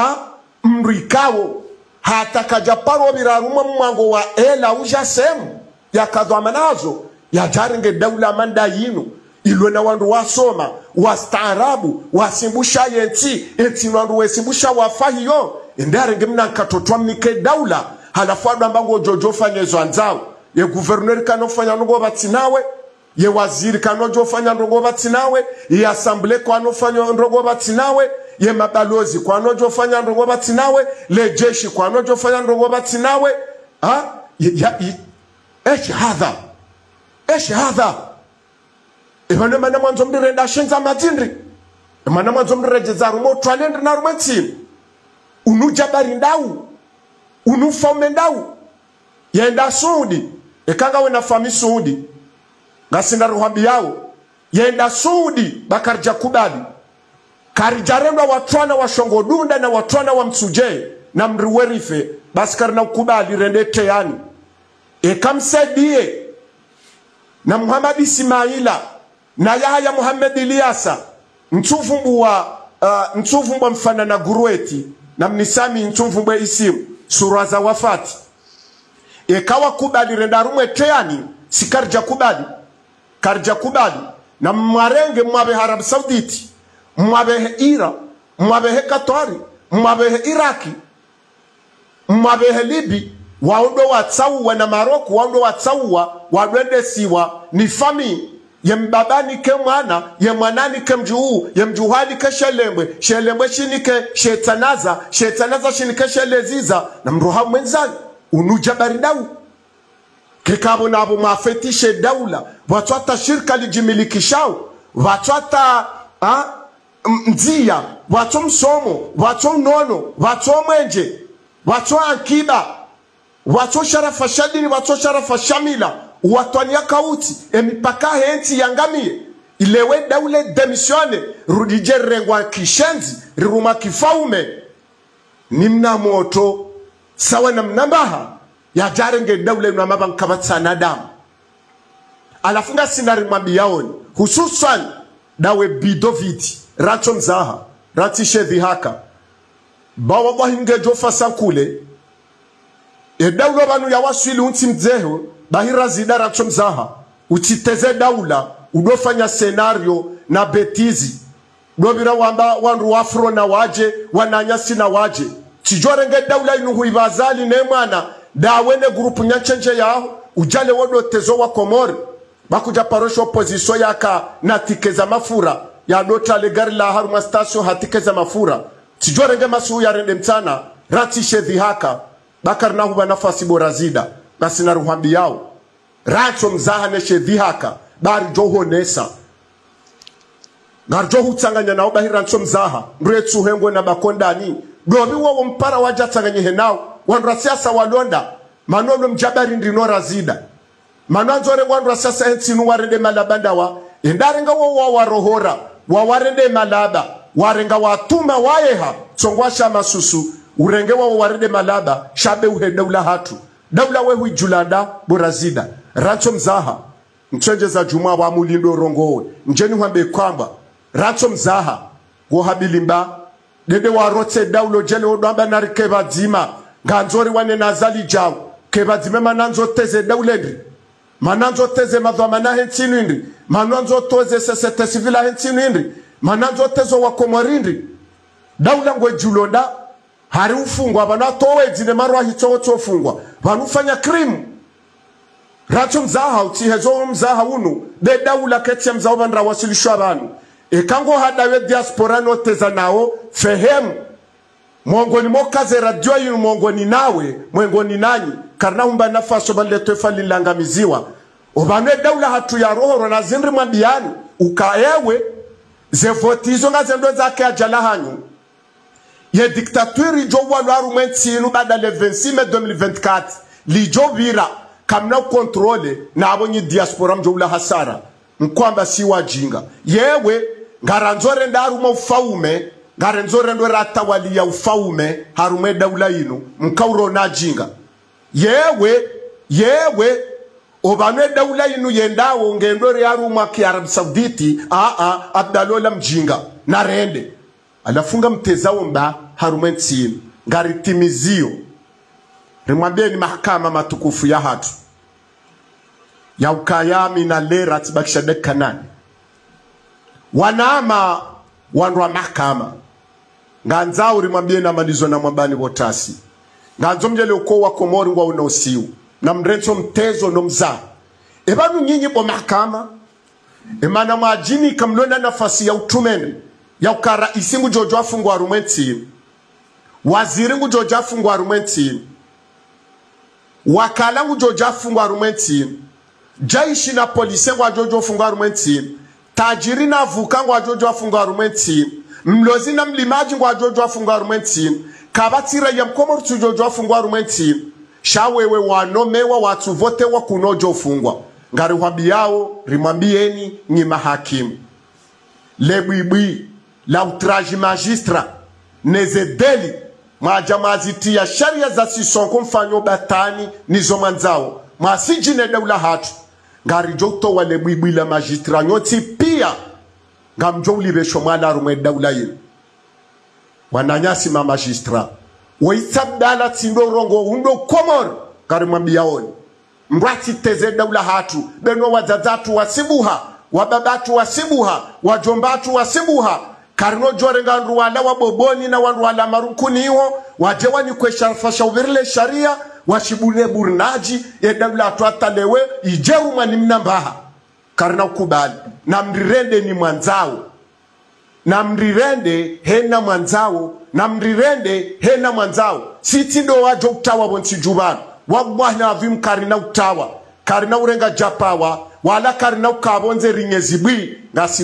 mrikawo hata kajaparo biraruma mwango wa ela uja semu ya kadhama nazo ya jaringe daula manda yinu ilwena wandu wasoma wastaarabu wasimbusha enti wandu wesimbusha wafahiyo endaringe mna nkatotwa mnike daula halafu adu ambango jojo fanyezo anzao ye guverneri kanofanya nungo batinawe ye waziri kanojo fanya nungo batinawe ye asamble kanofanya nungo batinawe ye mabalozi kwanojo fanya nungo batinawe le jeshi kwanojo fanya nungo batinawe eshi hadha ebane mana mwanzo mdirenda shenza matindri mana mwanzo mdirejeza rumo twalendri na rumetsini unuja barindau unufaume ndau yenda Saudi ekanga wena fami Saudi ngasinda ruhambi yao yenda Saudi bakarja kubali karijarendwa watwana wa shongodunda na watwana wa msuje na mriwerife baskari na ukubali rendete yani ekamsedie na Muhammad Ismaila na Yahya Muhammad Ilyasa mtuvumbu mfana na gurueti na mnisami mtuvumbu isimu sura za wafati ekawa kubali renda rumwe teani sikarja kubali karja kubali na mwarenge mwabe Arab Sauditi mwabe Ira mwabe Katari mwabe Iraki mwabe Libi waondo watsauwa na Maroko waondo watsauwa wadwende siwa ni fami ye mbabani ke mwana ye mwanani ke mjuu ye mjuhali ke shelembwe shinike shetanaza shinike sheleziza na mruha mwenzani unuja baridau kekabo nabo mafetishe daula watu hata shirika lijimilikishao watu hata mzia watu msomo watu nono watu mwenje watu ankiba watu sharafa shadini watu sharafa shamila watwania kauti emipaka henti yangamie ilewe daule demisione rudije rengwa kishenzi riruma kifaume nimna moto sawa na mnambaha ya jarenge daule na mabankabatsa na damu alafunga sinari mabiyaoni hususan dawe bidoviti racho mzaha ratishe dhihaka bawa wahinge jofa sankule daule banu ya waswili unti mzeho bahira zidara chomzaha uchiteze daula udofanya senario na betizi dobira wamba wandu wafro na waje wananyasi na waje tijorenge daula inu huibazali ne mwana dawene grupu nyanchenje yao ujale wodo tezo wa Komori bakuja parosho opposition yaka na tikeza mafura ya dota le gari la haruma station hatikeza mafura tijorenge masu ya rende mtana rati shedhi haka bakar na huba nafasi bora zida basi na ruhambi yao racho mzaha ne shedhi haka bari joho nesa garjo hutsanganya nao bahira ncho mzaha mretu hengo na bakondani dobi wo mpara waja tsanganye nao wanra siasa walonda manono mjabari ndino razida mananzore wanra siasa hentinu warende malabanda wa endarenga wo warohora wa warende malaba warenga watuma wayeha tsongwasha masusu urenge wo warende malaba shabe uhe daula hatu daula wehu julanda borazida rancho mzaha mchenje za juma wa mulindo rongowe mjeni huambe kwamba rancho mzaha go habilimba dede warote daulo jele odamba narikeba dzima nganzori wane nazali jawo keba dzime mananzo teze daulendri mananzo teze madhamana hentinu indri mananzo toze sesete civila hentinu indri mananzo tezo wa Komorindri daula ngwe julonda hari ufungwa bana towe dzine marwa hitso fungwa banufanya krimu racho mzaha utihezo mzaha unu de daula ketia mzaha bandra wasilishwa abantu ekango hadawe diaspora noteza nao fehemu mwongoni mokaze radio yu mwongoni nawe mwongoni nanyi karna humba nafaso baleto falilangamiziwa obanwe daula hatu ya roho na zinri mwabiani ukaewe zevotizo nga zendo zake ajala hanyu ye diktaturi jo walu mwentinu bada le 26 mai 2024 lijo vira kamna kontrole na abonyi diaspora mjoula hasara mkwamba si wajinga yewe ngaranzore ndaruma ufaume ngaranzore ndo ratawali ya ufaume harume daula inu mkauro na jinga yewe obanwe daula inu yendawo ngendore yaruma ki Arab Sauditi abdalola mjinga na rende alafunga mtezao mba harume ntinu ngaritimizio rimwambeni mahakama matukufu ya hatu ya ukayami na lera tibakisha deka nani wanama wanwa mahakama nganzao rimwambie na malizo na mwambani wotasi nganzo mjele uko wa Komori ngwa unaosiu na mrenso mtezo no mza ebanu nyinyi po mahakama emana majini kamlona nafasi ya utumene ya ukara isingu jojo afungwa arumenti waziri ngu jojo afungwa arumenti wakala ngu jojo afungwa arumenti jaishi na polisi ngwa jojo afungwa arumenti tajiri na vuka ngwa jojo afungwa arumenti mlozi na mlimaji ngwa jojo afungwa arumenti kabatira ya Mkomori tujojo afungwa arumenti shawewe wanomewa watu vote wa kunojo fungwa ngari wabiao rimwambieni ni mahakimu lebwibwi la outrage magistra nezedeli majamaziti ya sharia za sisonko mfanyo batani nizo manzao masijine daula hatu ngari joto wa lebwibwi la magistra nyoti pia ngamjo ulibesho mwana rumwe daula yin wananyasi ma magistra waitabdala tindo rongo undo Komori ngari mwambiaoni mbwati teze daula hatu beno wazazatu wasibuha wababatu wasibuha wajombatu wasibuha karno jorenga nruwala waboboni na wanruwala marukuni hiyo wajewani kwesha fasha uvirile sharia washibune burnaji ya daula atuatalewe ijeru mani mnambaha karna ukubali na mrirende ni mwanzao na mrirende hena mwanzao na mrirende hena mwanzao sitindo wajo utawa bonsi jubani wabwana vim karina utawa karina urenga japawa wala karina ukabonze ringezibwi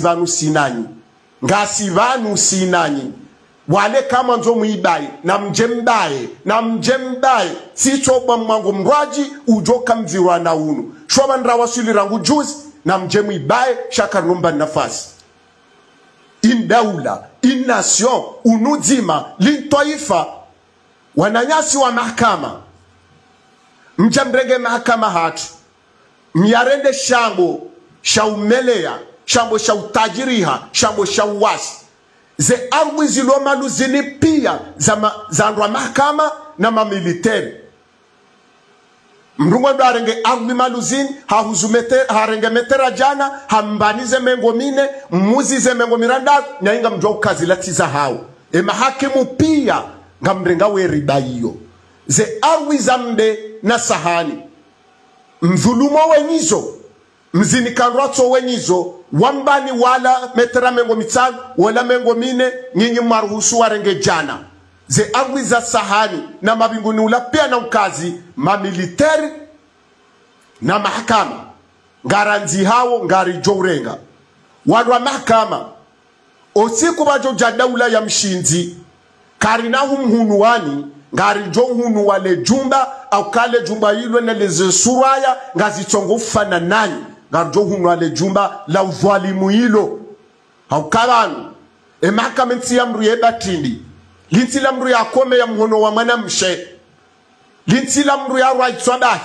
ngasivanu sinanyi wale kama nzo muibaye na mjembaye sichoba mwangu mraji ujoka mziwa na unu shwaba nrawasili rangu juzi na mjemuibaye shaka rumba nafasi in daula in nation unuzima lintoifa wananyasi wa mahakama mjambrenge mahakama hatu miyarende shambo shaumelea shambo shautajiriha shambo shauwasi ze armu ziloma luzini pia za ndwa mahakama na mamiliteri mrungo ndo arenge armu maluzini harenge metera jana hambanize mengo mine muzize mengo miranda nyainga mjwa ukazilatiza hao mahakimu pia ngamrenga we riba hiyo ze arwi zamde na sahani mdhulumo wenyizo mzinikanratso wenyizo wambani wala metera mengo mitano wala mengo mine nyinyi maruhusu warenge jana ze arwi za sahani na mabinguni ula pia na ukazi mamiliteri na mahakama ngaranzi hao ngari jourenga wanwa mahakama osiku bajo jadaula ya mshinzi karinahu mhunuani ngari jo hunu wale jumba au kale jumba hilo na leze suraya ngazi chongo fana nani ngari jo hunu wale jumba la udhalimu hilo au kalanu mahakama nti ya mru yebatindi linti la mru ya kome ya mhono wa mana mshe linti la mru ya raitswadahi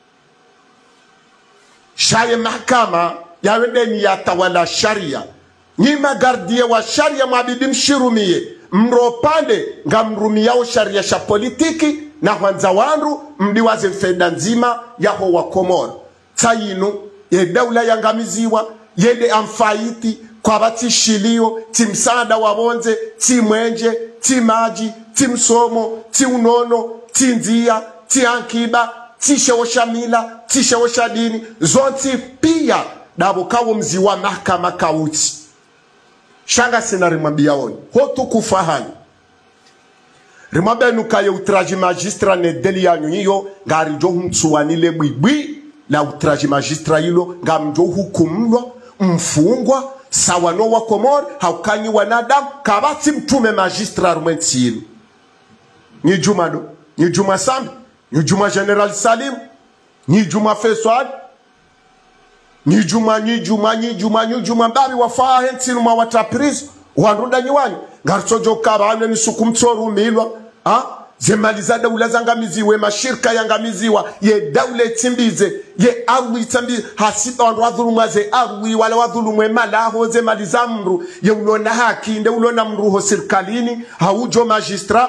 shaye mahakama ya wendeni ya tawala sharia nyima gardie wa sharia mabidi mshirumie mropande nga mrumiao sharia sha politiki na hwanza wandu mdiwaze feda nzima yaho wa Komoro tayinu ye daula yangamiziwa yede amfaiti kwa bati shilio timsada wabonze timwenje timaji timsomo tiunono tinzia tiankiba tishewoshamila tishewoshadini zonti pia dabo kawo mziwa mahakama kauti shanga sina rimwambia oni hotu kufahani rimwambia nukaye utraji magistra ne deli yanyu hiyo ngari jo humtsuwanile bwibwi la utraji magistra hilo ngamjo hukumlwa mfungwa sawa no wa Komoro haukanyi wanadamu kabati mtume magistra rumwentini ni Juma do ni Juma Sambi ni Juma General Salim ni Juma Feswad ni Juma mbari wafaa hentinu mwa wataprizu wanrunda nyiwanyu ngarsojo kabane ni sukumtsoru milwa zemaliza daula zangamiziwe mashirika yangamiziwa ye daule timbize ye arwi tambi hasiba wandu wadhulumwa ze arwi wala wadhulumwe malaho zemaliza mru ye ulona haki nde ulona mruho sirkalini haujo magistra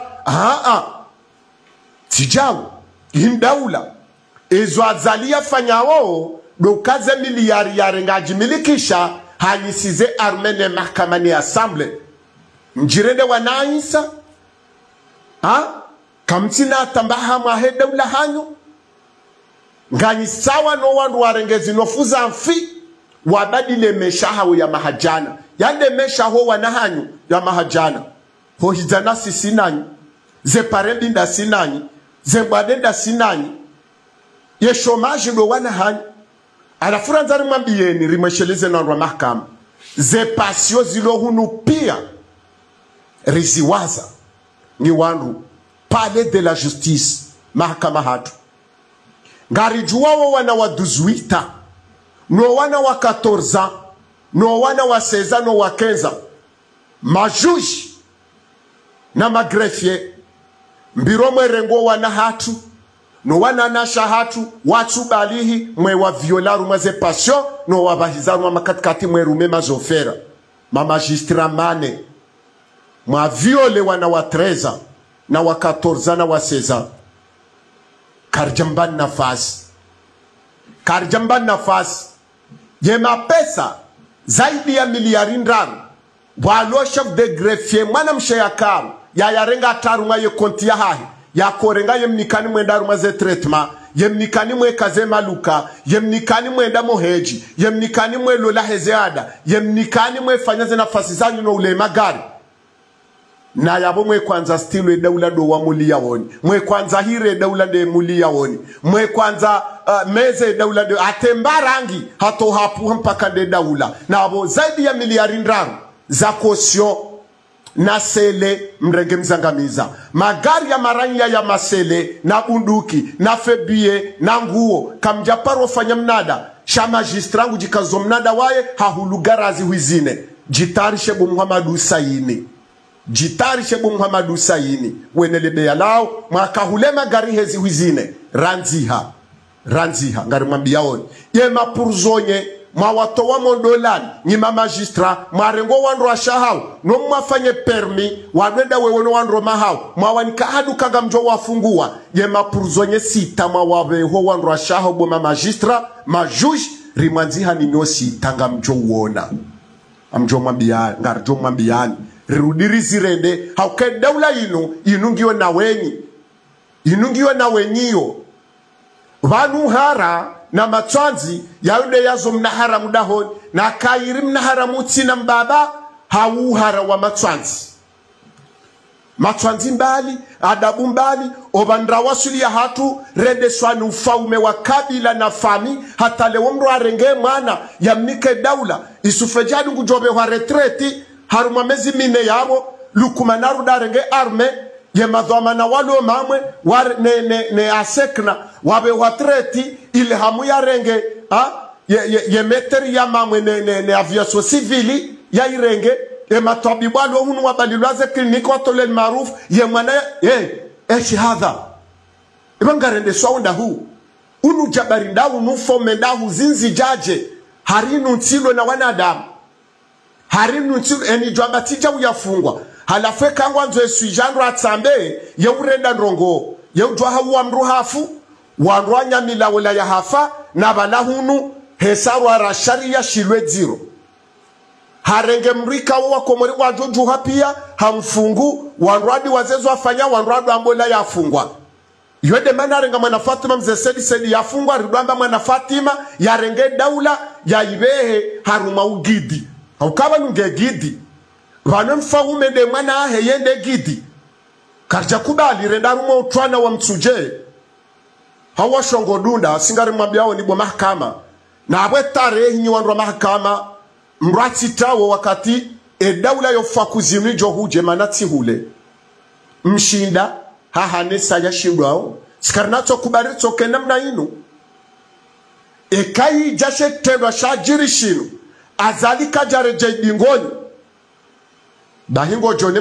tijawu indaula ezo azalia fanyao dokaze miliyari ya rengaji milikisha hanyisize armene mahkamani asamble njirende wanaisa kamtina atambaha maheda ula hanyo nganyisawa no wandu warengezi nofuza mfi wabadile meshaha ya mahajana yande meshaho wanahanyo ya mahajana ho hijana sisinanyi ze parembinda sinanyi ze mbadenda sinanyi ye shomaji do wanahanyo alafuranza rimwambieni rimwesheleze na wa mahakama ze pasio zilo hunu pia riziwaza ni wandu palais de la justice mahakama hatu ngari juwawo wana wa 18 no wana wa 14 no wana wa 16 no wa 15 majuji na magrefie mbiro mwerengo wana hatu no wana nasha hatu watu balihi mwe wa violaru maze pasio no wa bahizaru wa makatikati mwe rume mazofera ma magistra mane mwa viole wana wa 13 na wa 14 na wa 16 karjamban nafasi ye mapesa zaidi ya miliari ndaru walo chef de greffier mwana msheya karu ya yarenga taru mwa ye konti ya hahi ya korenga ye mnikani mwendaru maze tretma ye mnikani mwe kaze maluka ye mnikani mwenda moheji ye mnikani mwe lola hezeada ye mnikani mwe fanyaze nafasi zanyu no ule magari na yabo mwe kwanza stilu daula do wa mulia woni mwe kwanza hire daula de mulia woni mwe kwanza meze daula de atembarangi hato hapu mpaka de daula na abo zaidi ya miliari ndaru za kosio na sele mrenge mzangamiza magari ya maranya ya masele na bunduki na febie na nguo kamjaparo fanya mnada sha magistrangu jikazo mnada waye hahulugarazi huizine jitarishe bu Muhammadu Saini jitarishe bu Muhammadu Saini wenelebe yalao mwakahulema gari hezi huizine ranziha ngari mwambiaoni ye mapurzonye mwawato wa mondolani nyima magistra mwarengo wandu wa shahau no mwafanye permi wanwenda wewono wandu mahau mwawanika hadu kaga mjo wafungua ye mapurzonye sita mwawaweho wandu wa shahau boma magistra majuj rimwanziha ni nosi tanga mjo uona amjo mwambiani ngarjo mwambiani rudiri zirende hauke daula inungiwe na wenyi inungiwe na wenyiyo vanu hara na matwanzi yaunde yazo mnahara mudahoni na kairi mnahara mutina mbaba hauhara wa matwanzi mbali adabu mbali obandra wasuli ya hatu rende swani ufaume wa kabila na fami hata lewo mru arenge mwana ya mnike daula isufejadu ngujobe wa retreti haruma mezi mine yabo lukumanaru darenge arme ye madhamana walo mamwe war ne asekna wabe watreti ile hamu ya renge ye meteri ya mamwe ne aviation civili ya irenge e matabi walo hunu wabalilwaze kliniki watole maarufu ye mwana eshi hadha ibangarende swanda hu unu jabarinda unufome ndahu zinzi jaje harinu ntilo na wanadamu harinu ntilo eni jwabatija uyafungwa halafe kangwa nzo eswijandro atsambe ye urenda ndrongo ye ujwa hawa mruhafu wanrwanya milawela ya hafa na balahunu hesaru arashari ya shilwe ziro harenge mrika wa komori wa joju hapia hamfungu wanrwadi wazezo afanya wanrwadi ambola ya fungwa yode manarenga mwana Fatima mzesedi sedi ya fungwa ridwamba mwana Fatima ya renge daula ya ibehe haruma ugidi haukaba nunge gidi vanu mfaume de mwana ahe yende gidi karja kubali rendarumo utwana wa mtsuje hawa shongo dunda singari mwabiao nibo mahakama na abwe tarehe nyi wanru wa mahakama mrati tawo wakati daula yofa kuzimijo huje manati hule mshinda hahanesa ya shindwao sikarnato kubarito kenamna inu kai jashe tedwa shajiri shinu azalika jareje bingoni bahingo jone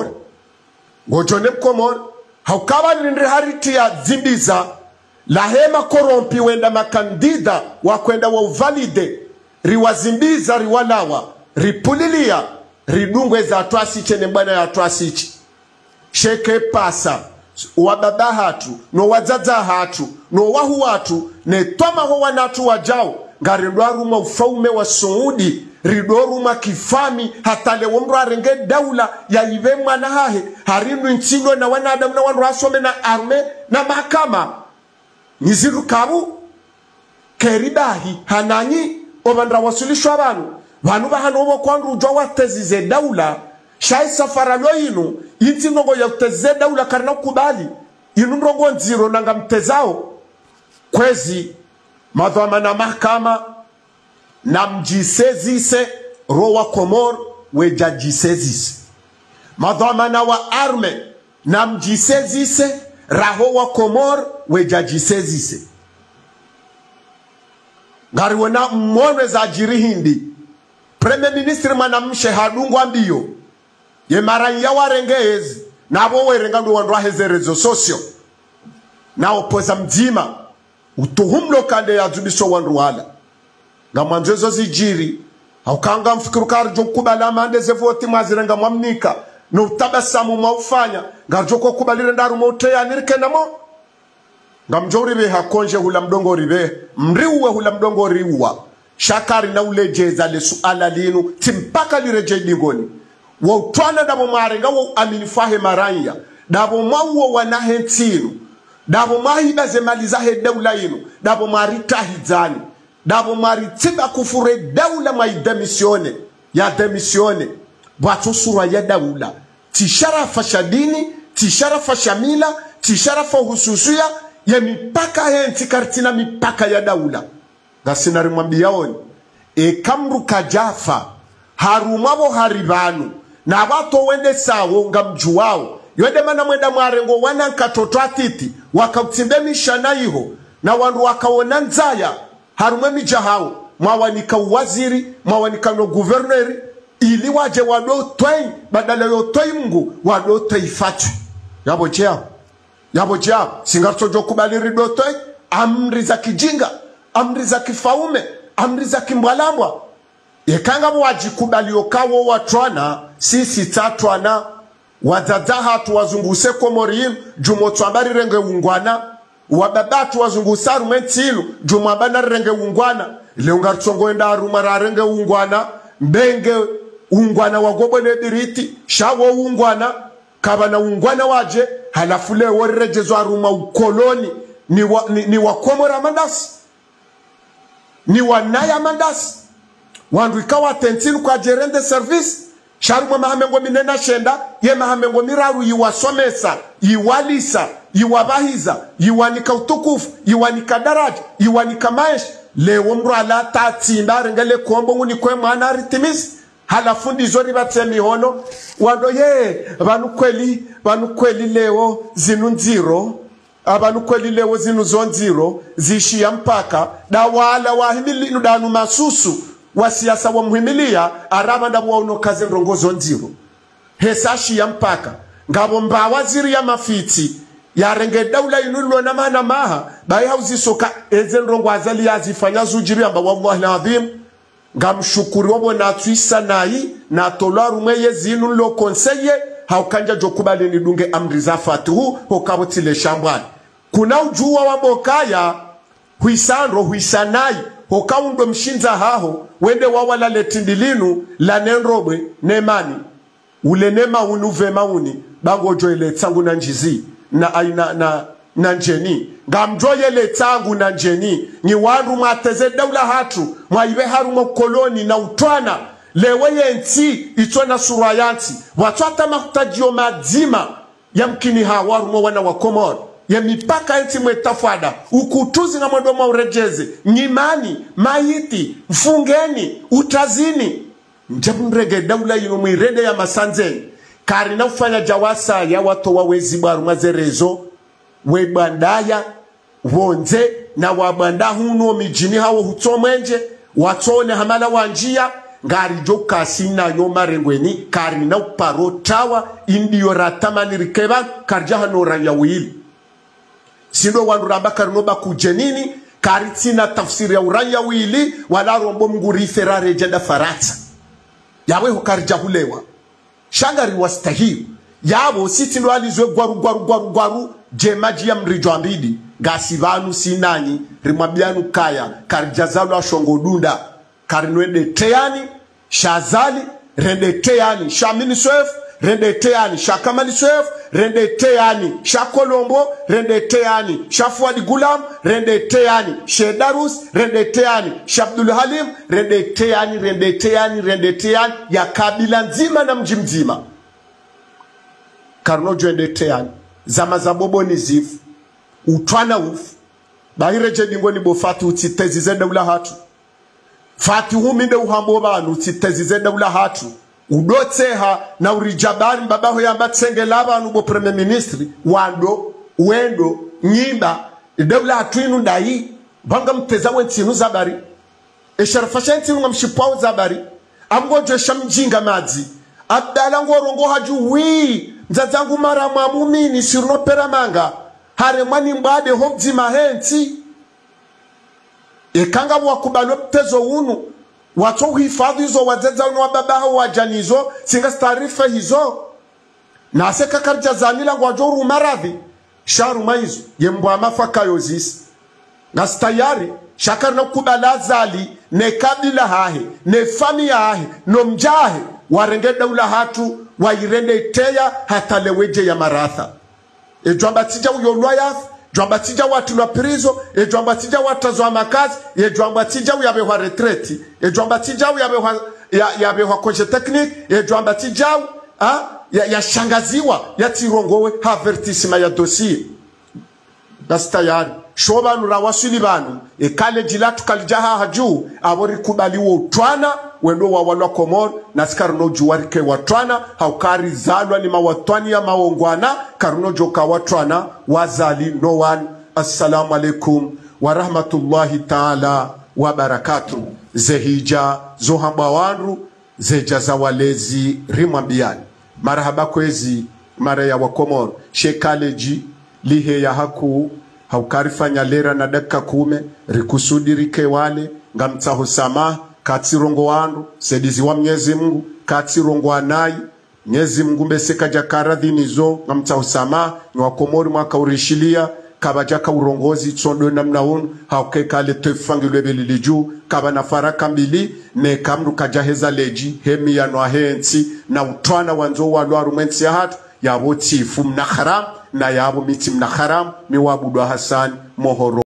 mkomor haukawa nindri hariti ya zimbiza lahema korompi wenda makandida wakwenda wa uvalide riwazimbiza riwalawa ripulilia ridungwe za atwasiche nembana ya atwasiche sheke pasa wababa hatu no wazaza hatu no wahu watu ne toma ho wanatu wajao ngarindwa ruma ufaume wa Saudi ridoruma kifami hata le womro arenge daula ya ive mwana hahe harinu nchilo na wanadamu na wanru asome na arme na mahakama niziru kabu keribahi hananyi obandra wasulishwa abantu bahano bo kwandu ujwa watezize daula shai safara loinu inti nongo ya uteze daula karina kubali inu nongo nziro nanga mtezao kwezi madhama na mahakama na mjisezise rowa komor weja jisezise madhama na wa arme na mjisezise raho wa komor weja jisezise ngariwena mmonwe za jiri hindi Premier Minister manamshe hadungwa mbiyo ye mara ya warengezi na abo werenga ndo wandu hezerezo sosio na opoza mjima utuhumlo kande ya judisho wandu wala nga mwanzezo zijiri haukanga mfikiru karjo kubala mande zevoti mazirenga mwamnika no utabasamu maufanya ngarjoko kubalire ndaru moteya nirikenda mo ngamjori be hakonje hula mdongo ribe mriuwe hula mdongo riuwa shakari na ulejeza le suala linu timpaka lireje dingoni wa utwana dabo marenga wa aminifahe maranya dabo mawo wanahentinu dabo mahiba zemaliza he daula inu dabo marita hizani dabo maritiba kufure daula maidemisione ya demisione bwatu sura ya daula tisharafa shadini tisharafa shamila tisharafa hususia ya mipaka henti kartina mipaka ya daula gasinari mwambiyaoni kamru kajafa harumabo haribanu na wato wende sawo ngamjuwao yode mana mwenda mwarengo wana nkatoto atiti wakautimbe mishana iho na wandu wakawona nzaya harume mijahao mwawanika uwaziri mwawanika no guverneri ili waje wado twei badala yo twei mungu wado twei fatu yabo jea singarto jokubaliri do twei amri za kijinga amri za kifaume amri za kimbwalamwa yekanga wajikubali okawo watwana sisi tatwana wadadaha tuwazunguse komorim jumotwambari renge ungwana wababatu wazungusaru mentilu jumabana renge ungwana leungartsongo enda arumara renge ungwana mbenge ungwana wagobole diriti shawo ungwana kabana ungwana waje halafu leo rejezwa ruma ukoloni ni wakomora mandasi ni wanaya mandasi wandu ikawa tentinu kwa gerende service sharuma mahamengo minena shenda ye mahamengo miraru yiwasomesa yiwalisa yiwabahiza yiwanika utukufu yiwanika daraja yiwanika maisha leo mru ala tatimba rengele kombo nguni kwe mwana ritimisi halafu ndizori batemi hono wando ye banu kweli leo zinu nziro abantu kweli leo zinu zonziro zishia mpaka dawala wahimili nudanu masusu wa siasa wa muhimilia araba ndabu wauno kazi nrongozo nziro hesashi ya mpaka ngabo mba waziri ya mafiti ya renge daula inulo na mana maha bai hauzi soka eze nrongo azali ya zifanya zujiri amba wallahi nadhim ngamshukuri wabo na tuisa nai na tolaru mweye zinu lo konseye haukanja jokubali nidunge amri za fatihu hokabotile shambwani kuna ujua wa mokaya huisandro huisanai hokaundo mshinza haho wende wawala letindilinu la nenrobwe nemani ule nema unuve mauni bango joile tangu na njizi na aina na njeni ngamjoye le tangu na njeni ni wandu mwateze daula hatu mwaiwe harumo koloni na utwana leweye nti itwana surayanti watwata makutajio madima ya mkini hawarumo wana wakomoro ya mipaka enti mwetafada ukutuzi na mwadoma urejeze nyimani, maiti, mfungeni, utazini njabu mrege daula yino mwirende ya masanzeni kari na ufanya jawasa ya watu wawezi baru mazerezo webandaya wonze na wabanda huno mijini hawo hutomwenje watone hamala wanjia ngari joka sina yo marengweni kari na uparotawa indiyo ratamani rikeba karjaha no raya wili sindo wandu rambaka rinoba kujenini kari tina tafsiri ya uraya wili wala rombo mnguri ferare jenda faratsa yawe hukarja hulewa shangari wastahiu yabo sitindo alizwe gwaru jemaji ya mrijo ambidi gasivanu sinani rimwabianu kaya karjazalu ashongo dunda karinwende teani shazali rende teani shamini swef rende teani shakamali swef rende teani shakolombo rende teani shafuadi gulam rende teani shedarus rende teani shabdul halim rende teani ya kabila nzima na mji mzima karnojo rende teani zama za bobo ni zifu utwana ufu bahireje dingoni bofati utitezi zenda ula hatu fati huminde uhambo banu utitezi zenda ula hatu udoteha na urijabari mbabaho yamba tsengela abantu bo premier ministry wando wendo nyimba dawla atwinu ndai banga mteza wentinu zabari esharafasha ntinu ngamshipao zabari amgoje shamjinga madzi abdala ngorongo haju wi nzazangu mara mwamumini sirno pera manga hare mwani mbade hobzi mahenti ekanga wakubalo mtezo unu watu hifadhi hizo wazeza uno wababaho wajanizo singa starifa hizo na seka karja zanila ngwajoru maradhi sharu maizo yembwa mafaka yozisi na stayari shakar na kubala zali ne kabila hahe ne fami hahe no mjahe warenge daula hatu wairende teya hataleweje ya maratha ejwamba tija uyolwaya jwamba tija watu na prizo ejwamba tija watazo wa makazi ejwamba tija uyabewa retreti ejwamba tija uyabewa koje teknik ejwamba tija ya shangaziwa ya tirongowe havertisima ya dossier bastayari shobanu rawasuli banu ekale jilatu kalijaha haju abori kubaliwo utwana wendo wa walwa komor na sikaruno juwarike watwana haukari zalwa ni mawatwani ya maongwana karuno joka watwana wazali no one. Assalamu alaikum wa rahmatullahi ta'ala wa barakatuh. Zehija zohamba wanru zeja za walezi rimwambiani marahaba kwezi mara ya wakomor shekaleji lihe ya haku haukarifanya lera na dakika 10 rikusudi rike wale ngamtsaho sama katsirongo wandu sedizi wa Mwenyezi Mungu katsirongo anai Mwenyezi Mungu mbeseka jakara dhinizo ngamtsaho sama ni wakomori mwaka urishilia kabajaka urongozi tsondo namna unu hauke kale tefangilwe beliliju kaba na faraka mbili ne kamru kajaheza leji hemi ya noahensi na utwana wanzo walwa rumwensi ya hatu yabo tifu mna haram na yabo miti mna haram miwabudu Hassan Mohoro.